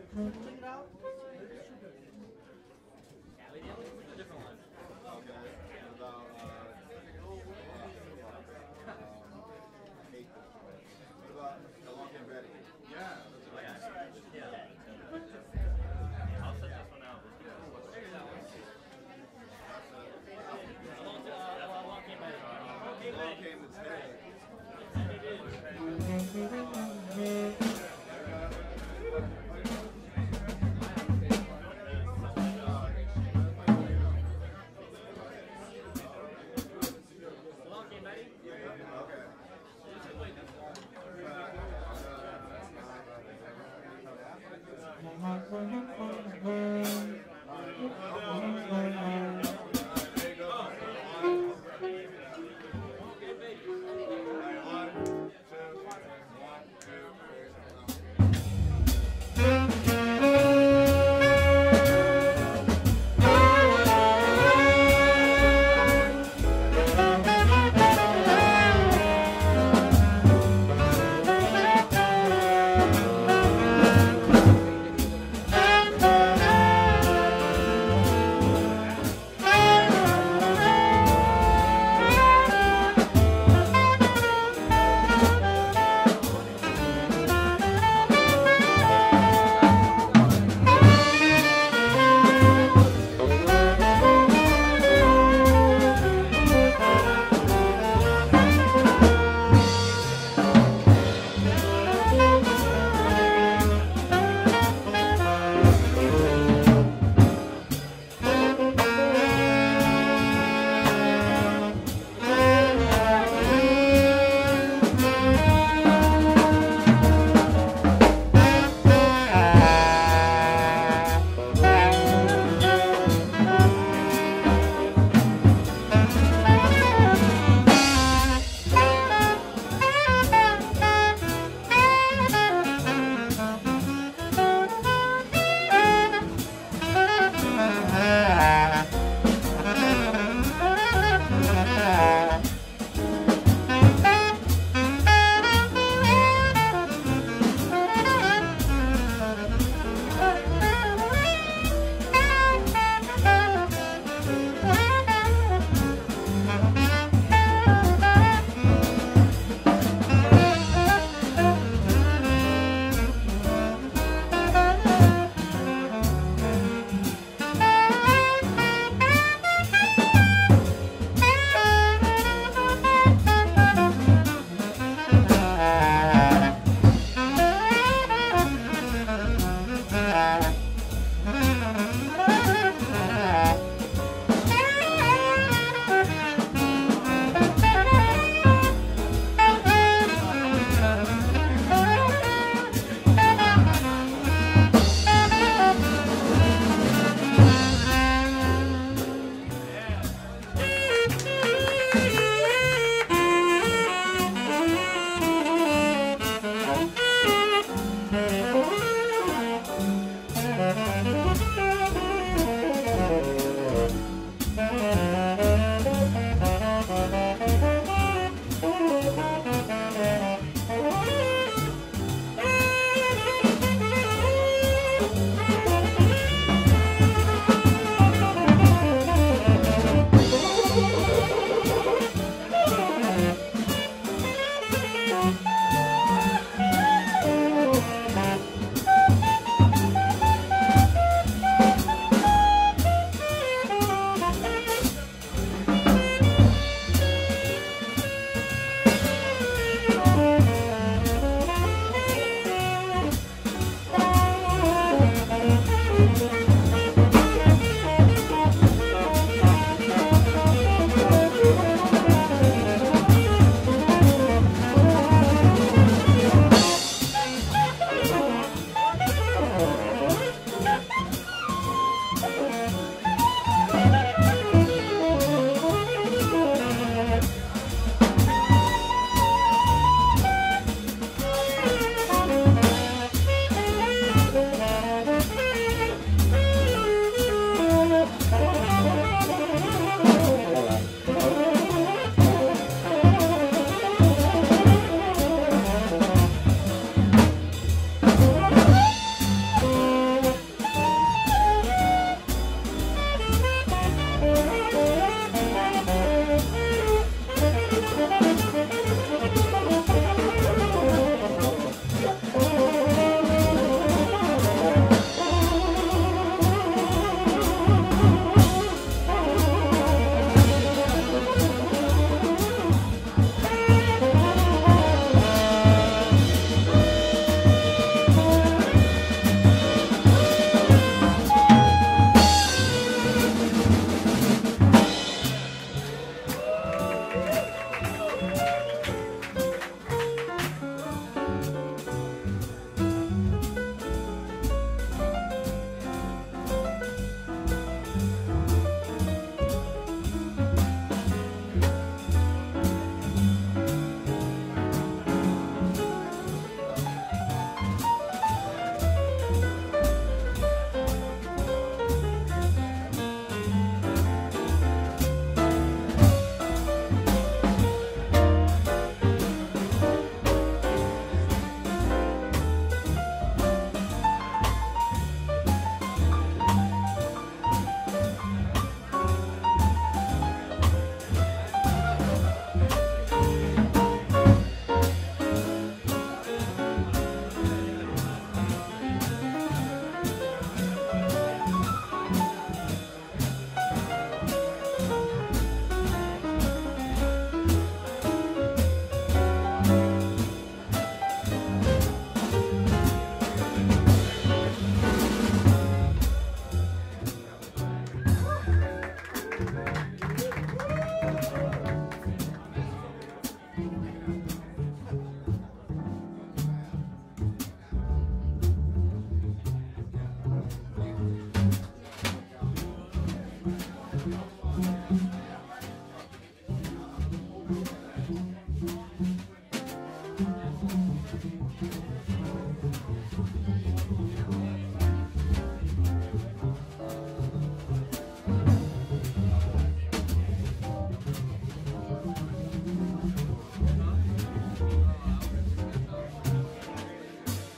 A different one. Okay. About, what about the Long Betty? Yeah. Yeah.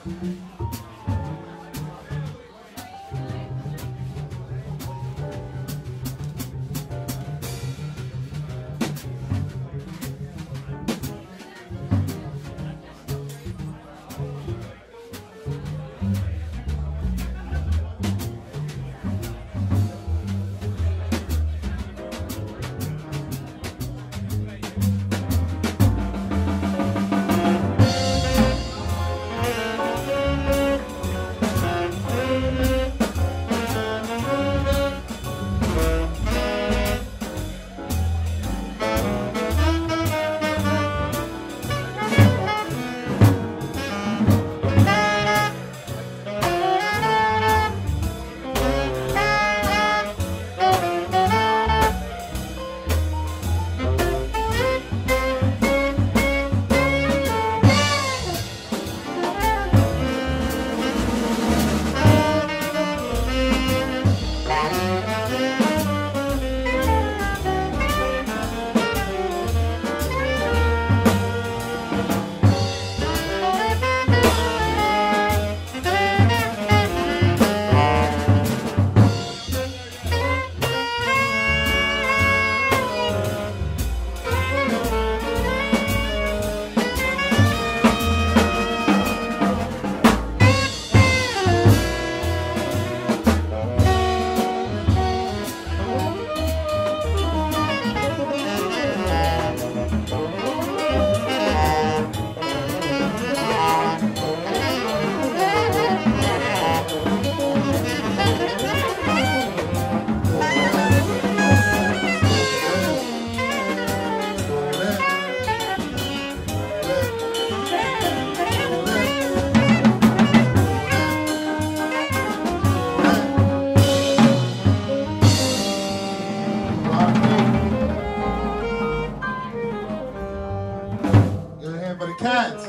Cats.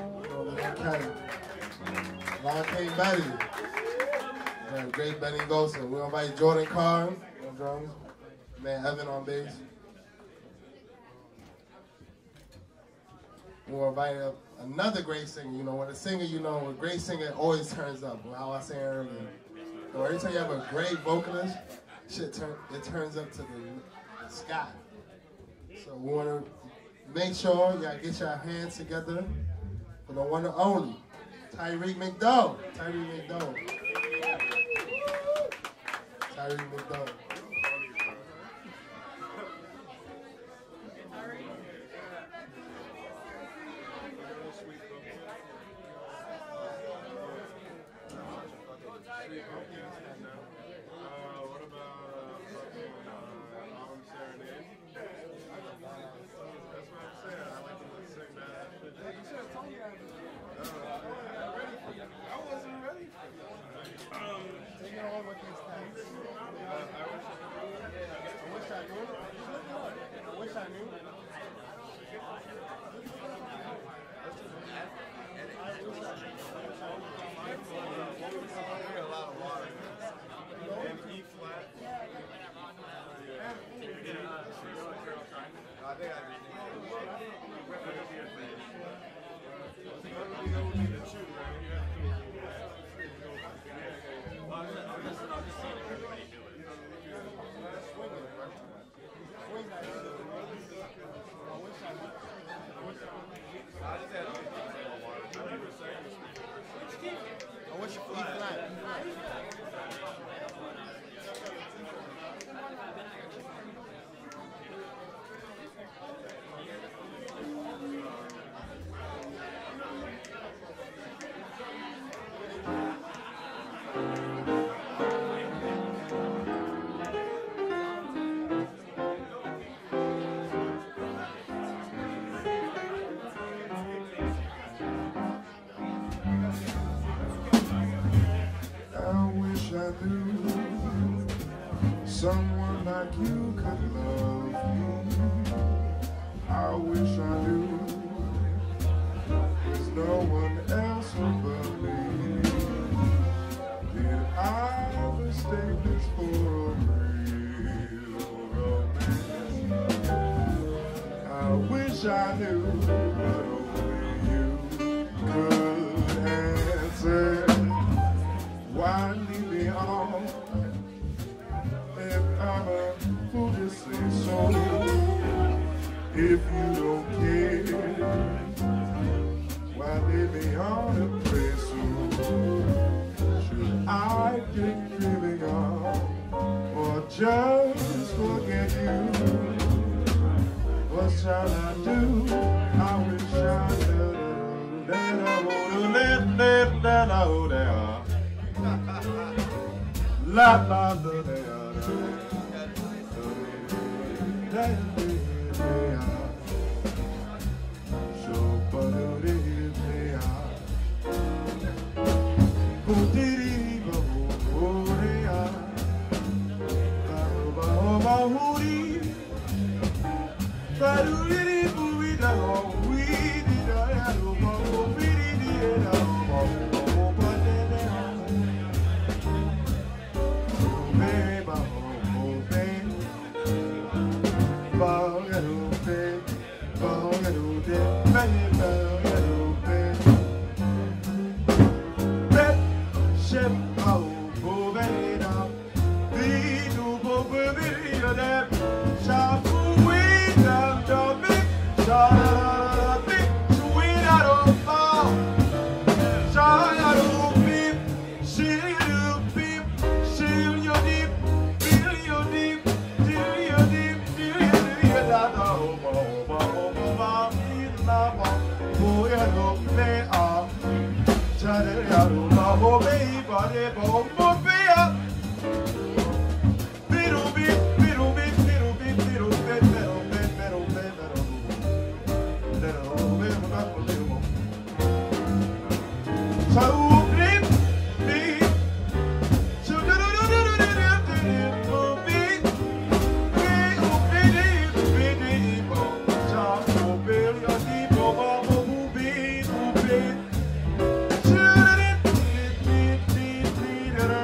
Long King Betty. Great Benny Golson. We'll invite Jordan Carr on drums. Man Evan on bass. We'll invite up another great singer. You know, when a singer, you know, a great singer always turns up. How I say earlier. You know, every time you have a great vocalist, it turns up to the sky. So we want to make sure y'all get your hands together for the one and only Tyreek McDowell. Tyreek McDowell. Tyreek McDowell. Someone like you could love me. I wish I knew there's no one else above me. Did I mistake this for a real romance? I wish I knew, but only you could answer. Beep,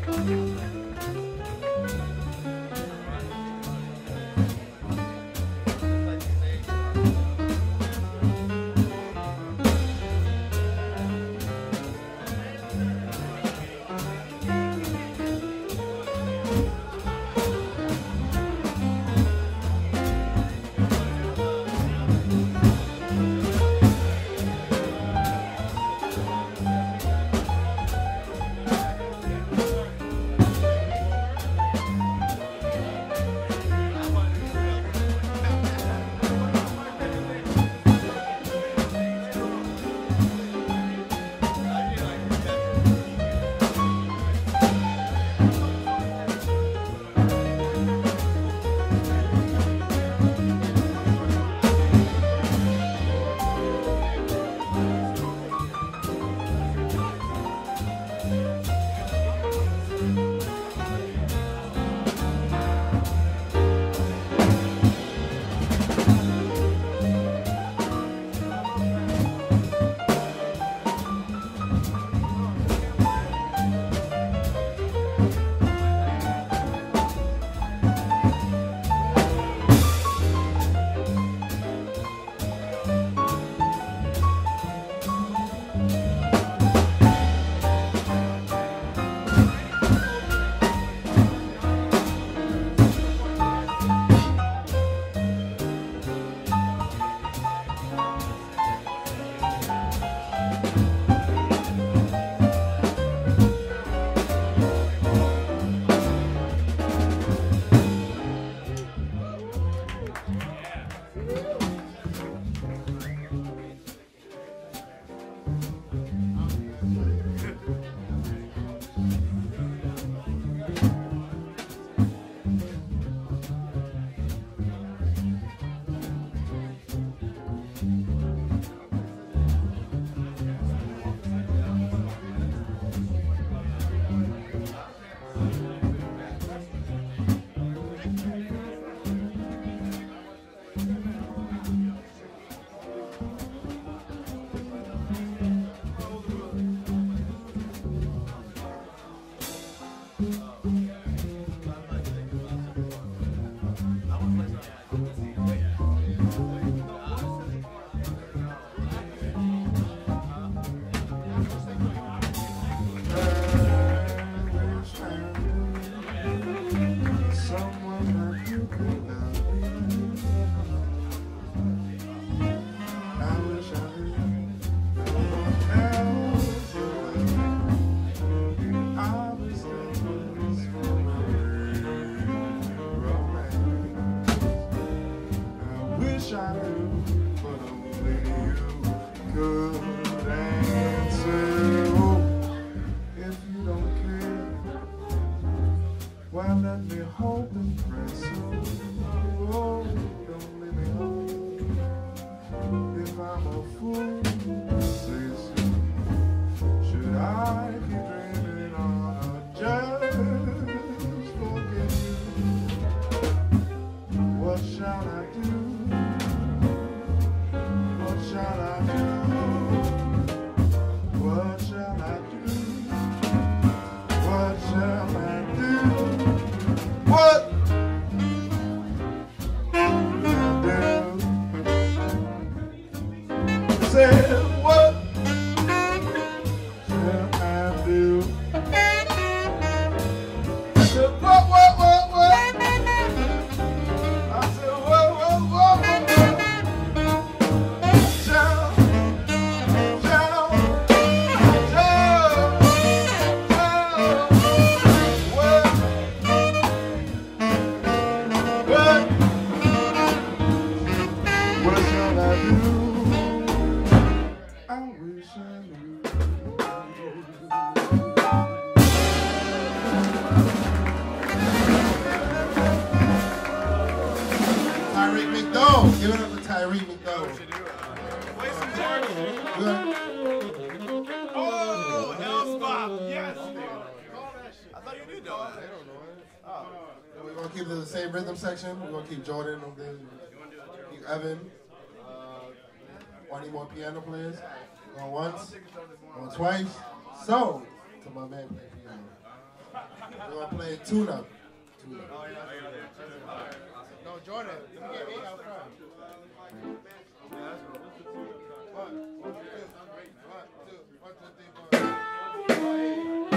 Section. We're gonna keep Jordan on there. Keep Evan. Any more piano players? Going once, going twice. So, to my man playing piano. We're gonna play tune-up. No, Jordan, let me get 8 out front. 1, 2, 3, 4.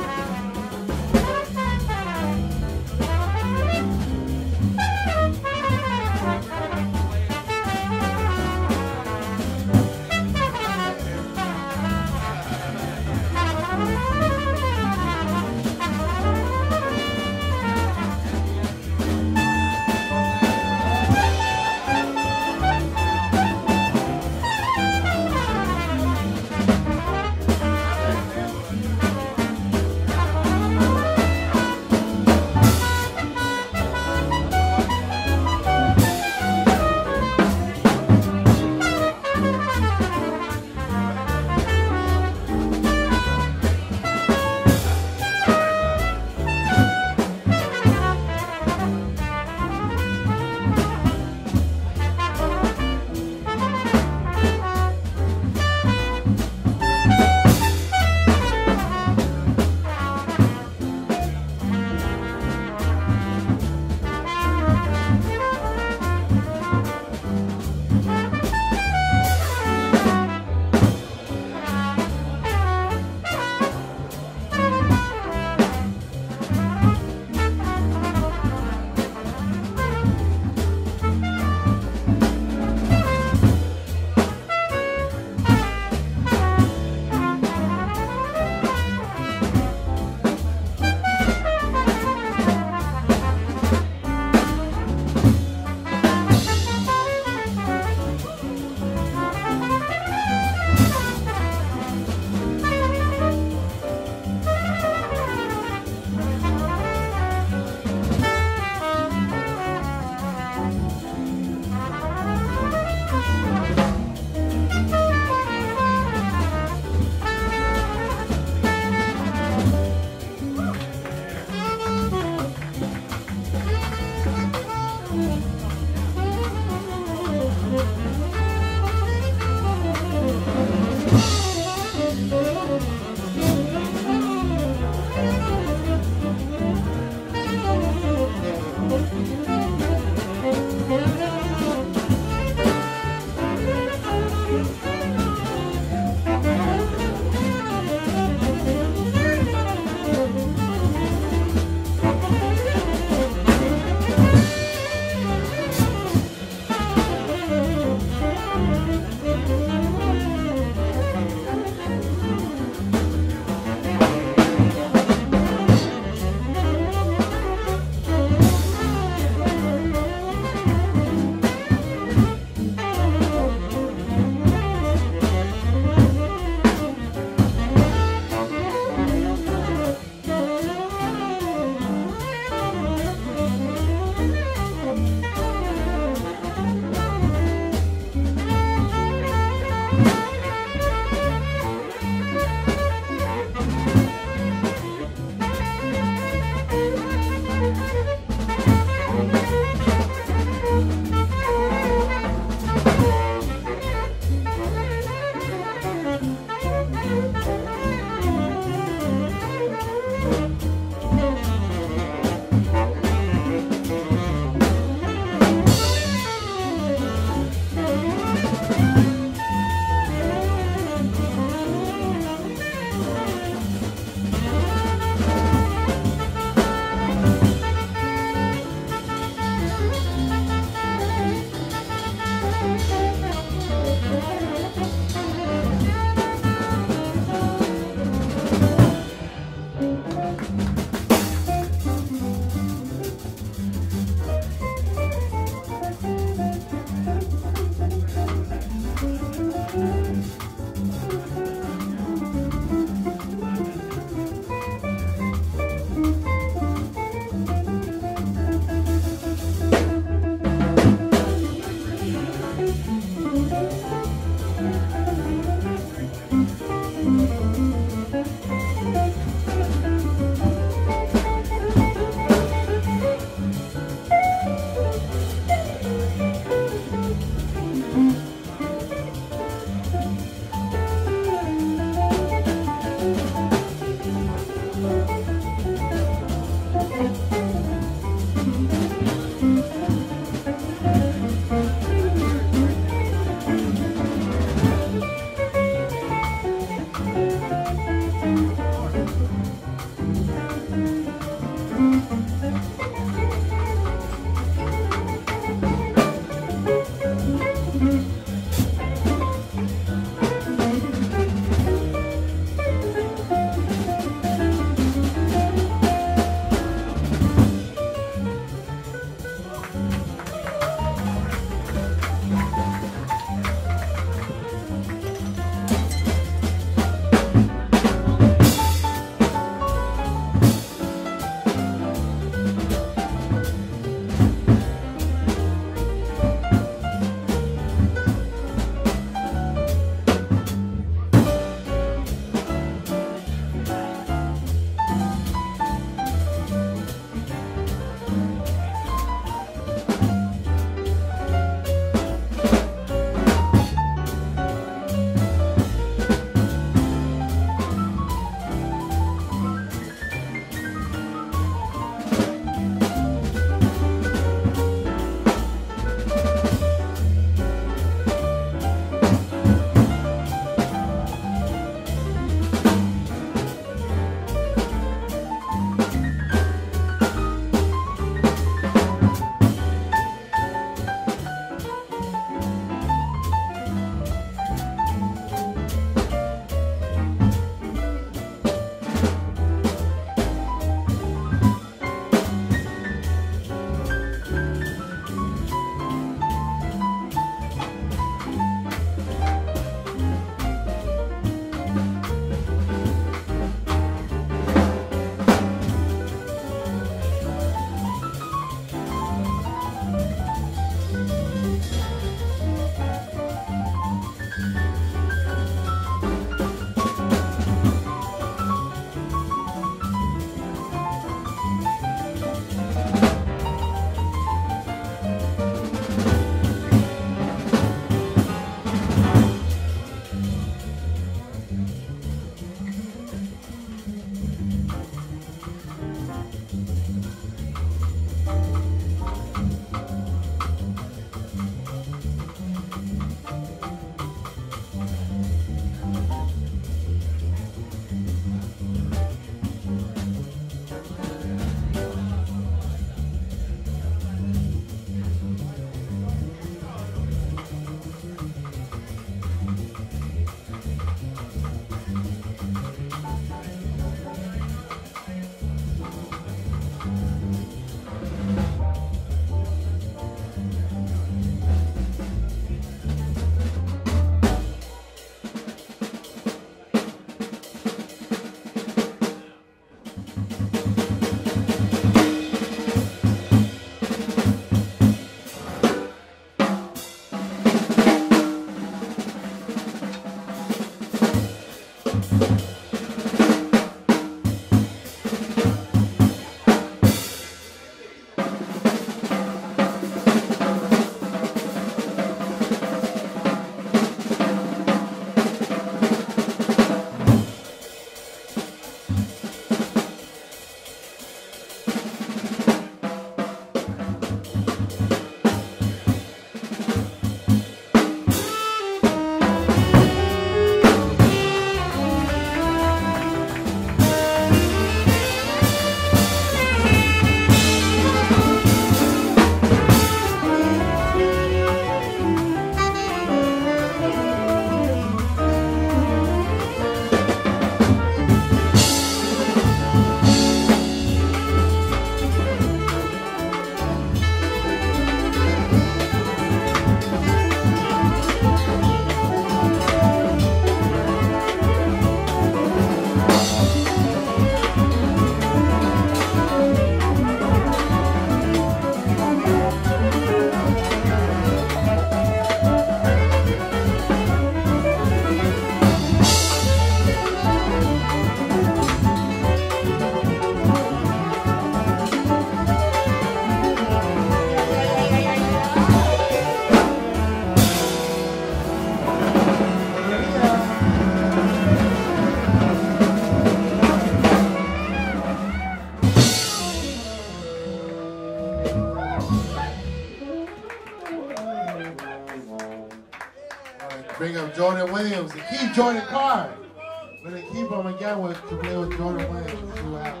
Bring up Jordan Williams and keep Jordan Carr. We're going to keep him again to play with Jordan Williams throughout.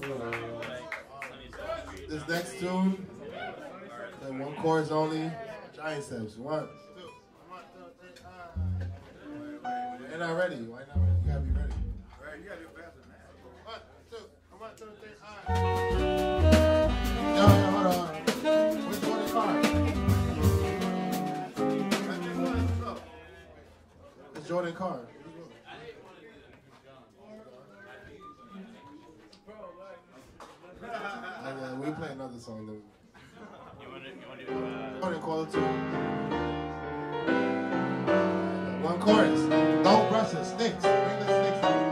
This next tune, then one chorus only, giant steps. 1, 2, 1, 2, 3, You're not ready. Why not? You gotta be ready. Right, you gotta do it faster than that. 1, 2, 1, 2, 3, No, hold on. Where's Jordan Carr? It's Jordan Carr. We play another song though. You want to do Jordan, call it 2. One chorus. Don't brush it. Sticks. Bring the sticks out.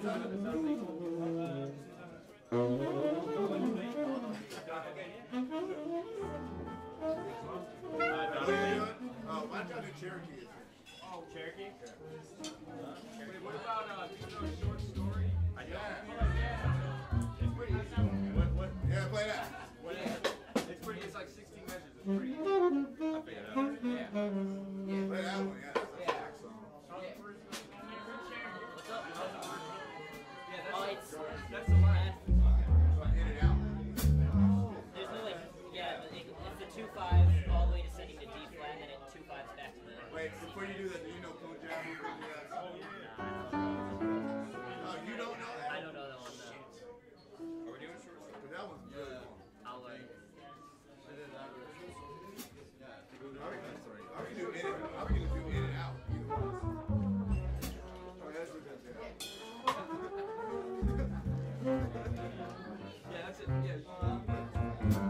Why don't y'all do Cherokee? Oh, Cherokee? Wait, what about, do you know a short story? It's pretty easy. What? Yeah, play that. It's pretty, it's like 16 measures. It's pretty easy. I figured it out. Yeah. Play that one, yeah. That's a sax song. What's up? How's it working? Yeah, that's the line. In and out. There's no like, yeah, it's the 2-5 all the way descending to D flat, and then it 2-5s back to the. Wait, before you do that, do you know Punjabi? Oh, yeah. Oh, you don't know that? I don't know that one though. Are we doing short story? Because that one's really long. I'll learn. Or we can do in and out. We can do in and out. Either one. Oh, that's what that's Yeah, that's it. Yeah.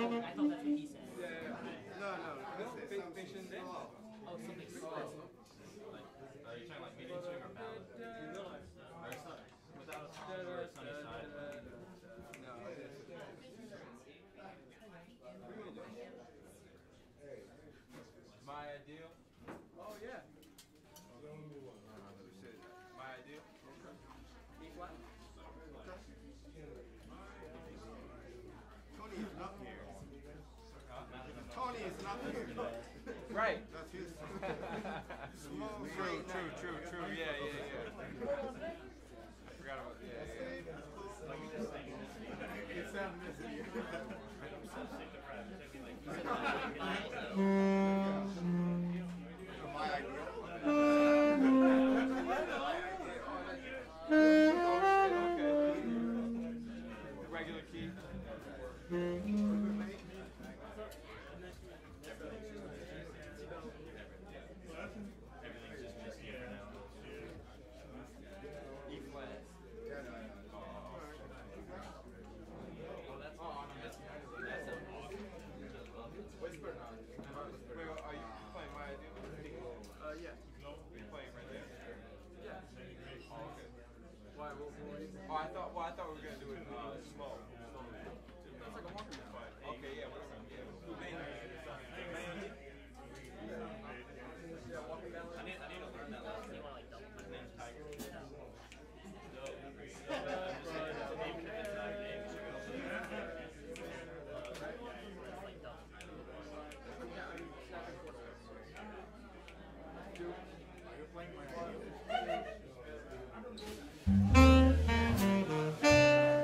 I thought that's what he said. No, fiction slow. Oh, something slow. Are you trying like medium swing or ballad? Without a song or sunny side? No, it is. My ideal? Oh, yeah. My ideal? E flat? Tony is not here. Tony is not here. Right. That's his. True. Yeah. I forgot about It's that missing. My ideal. The regular key. E flat. Whisper now. Wait, are you playing my idea? Yeah. You're playing right there? Yeah. Oh, okay. Why? Oh, I thought we were gonna do it slow. It's like a walking fight. Okay, yeah, whatever. Yeah. Yeah, walking balance. I need to learn that last thing. Like double my name's Tiger. You're playing my ideal.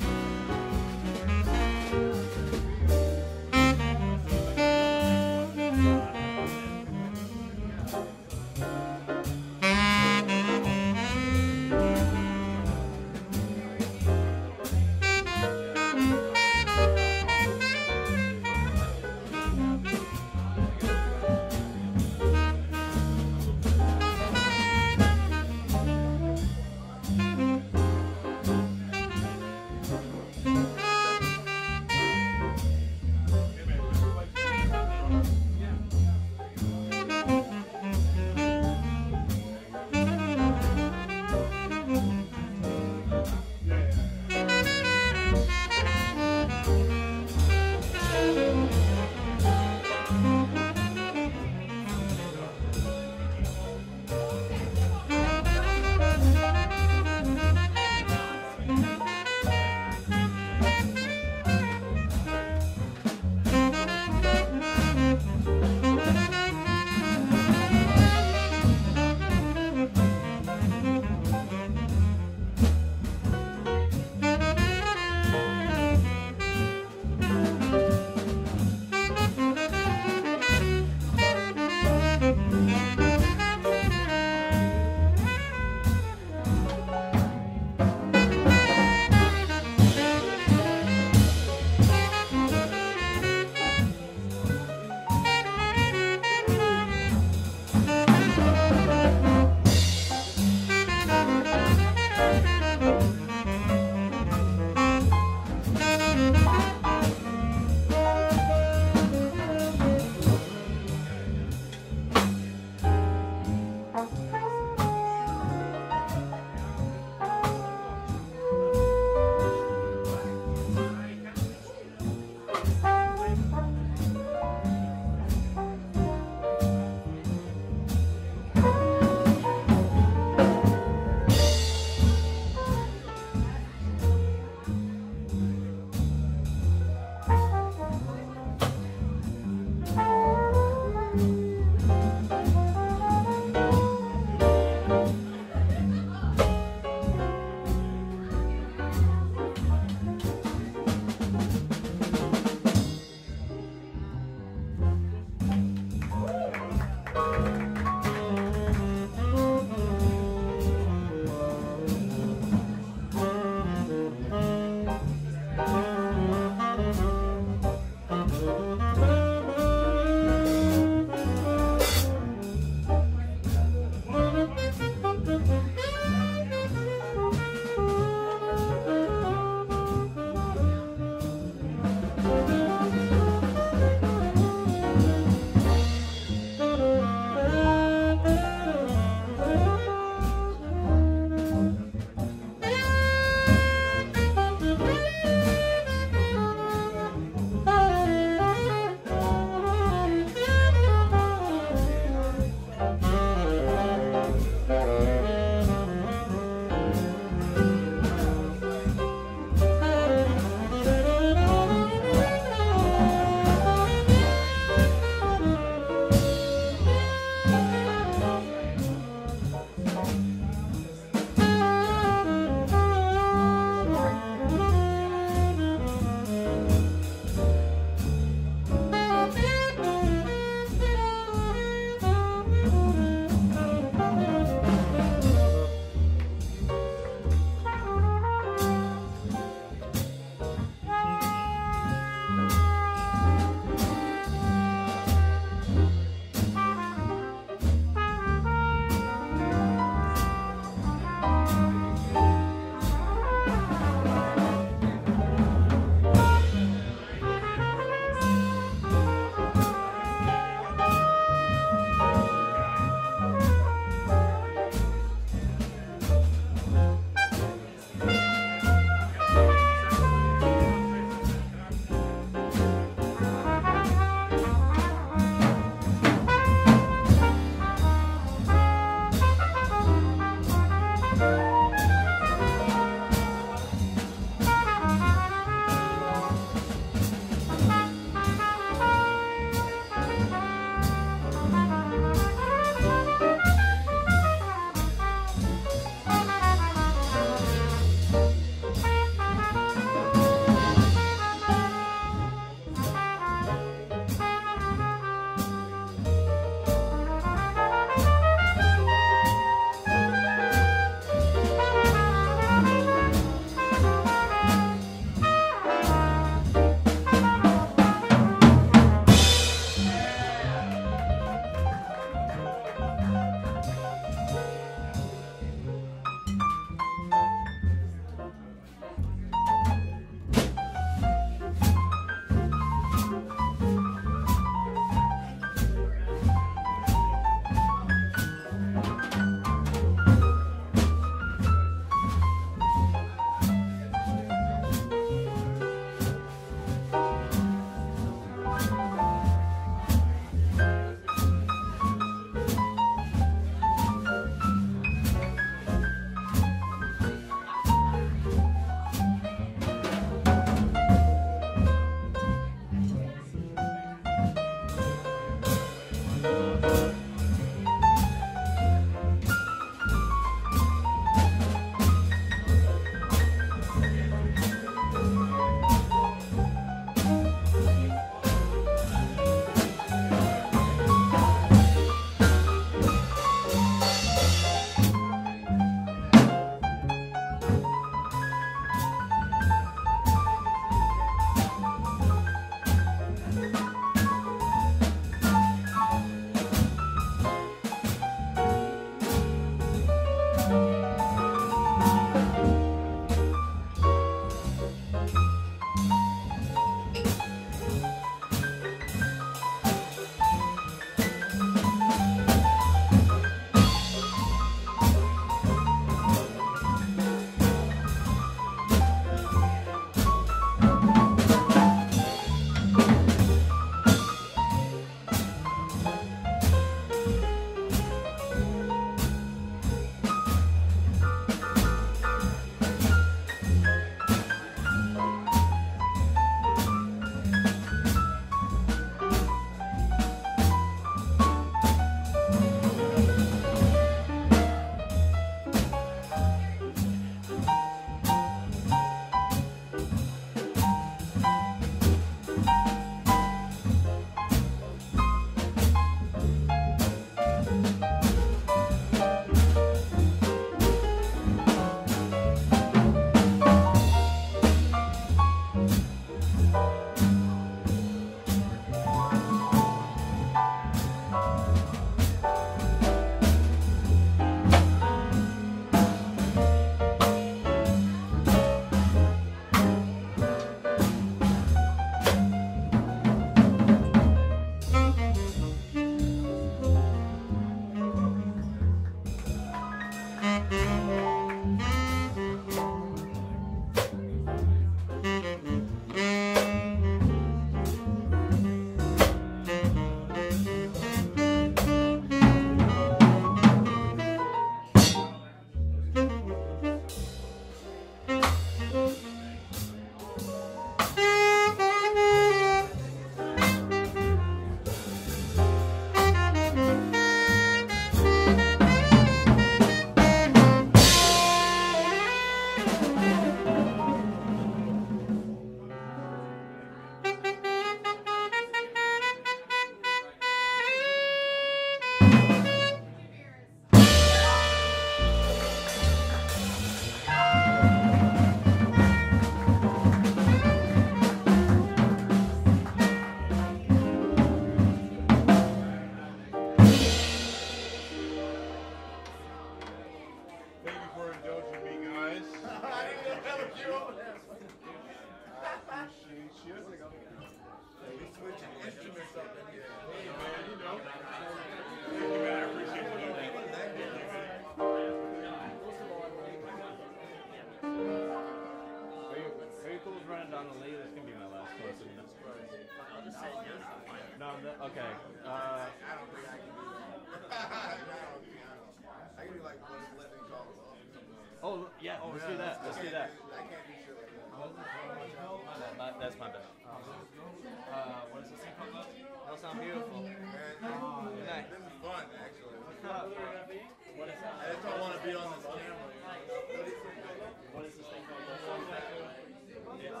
Okay. I don't think I can do that. I can do like one living calls. Oh yeah. Let's do that. Let's do that. I can't do shit like that. That's my bad. What is this thing called? That'll sound beautiful. Man, this is fun actually. What is that? I just don't want to be on this camera. What is this thing called? It's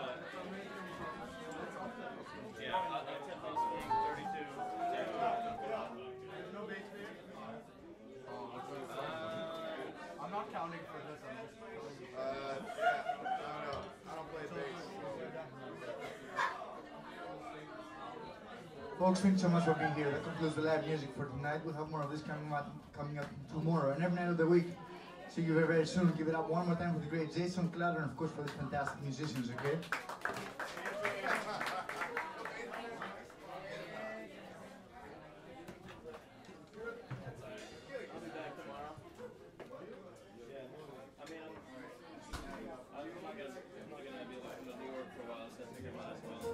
yeah, that's a post being 32. No bass for you? I'm not counting for this. Yeah, I don't play bass. Folks, thanks so much for being here. That concludes the live music for tonight. We'll have more of this coming up tomorrow and every night of the week. See you very, very soon. Give it up one more time for the great Jason Clutter and of course for these fantastic musicians, okay? I'm not gonna be able to come to New York for a while, so I figured I might as well.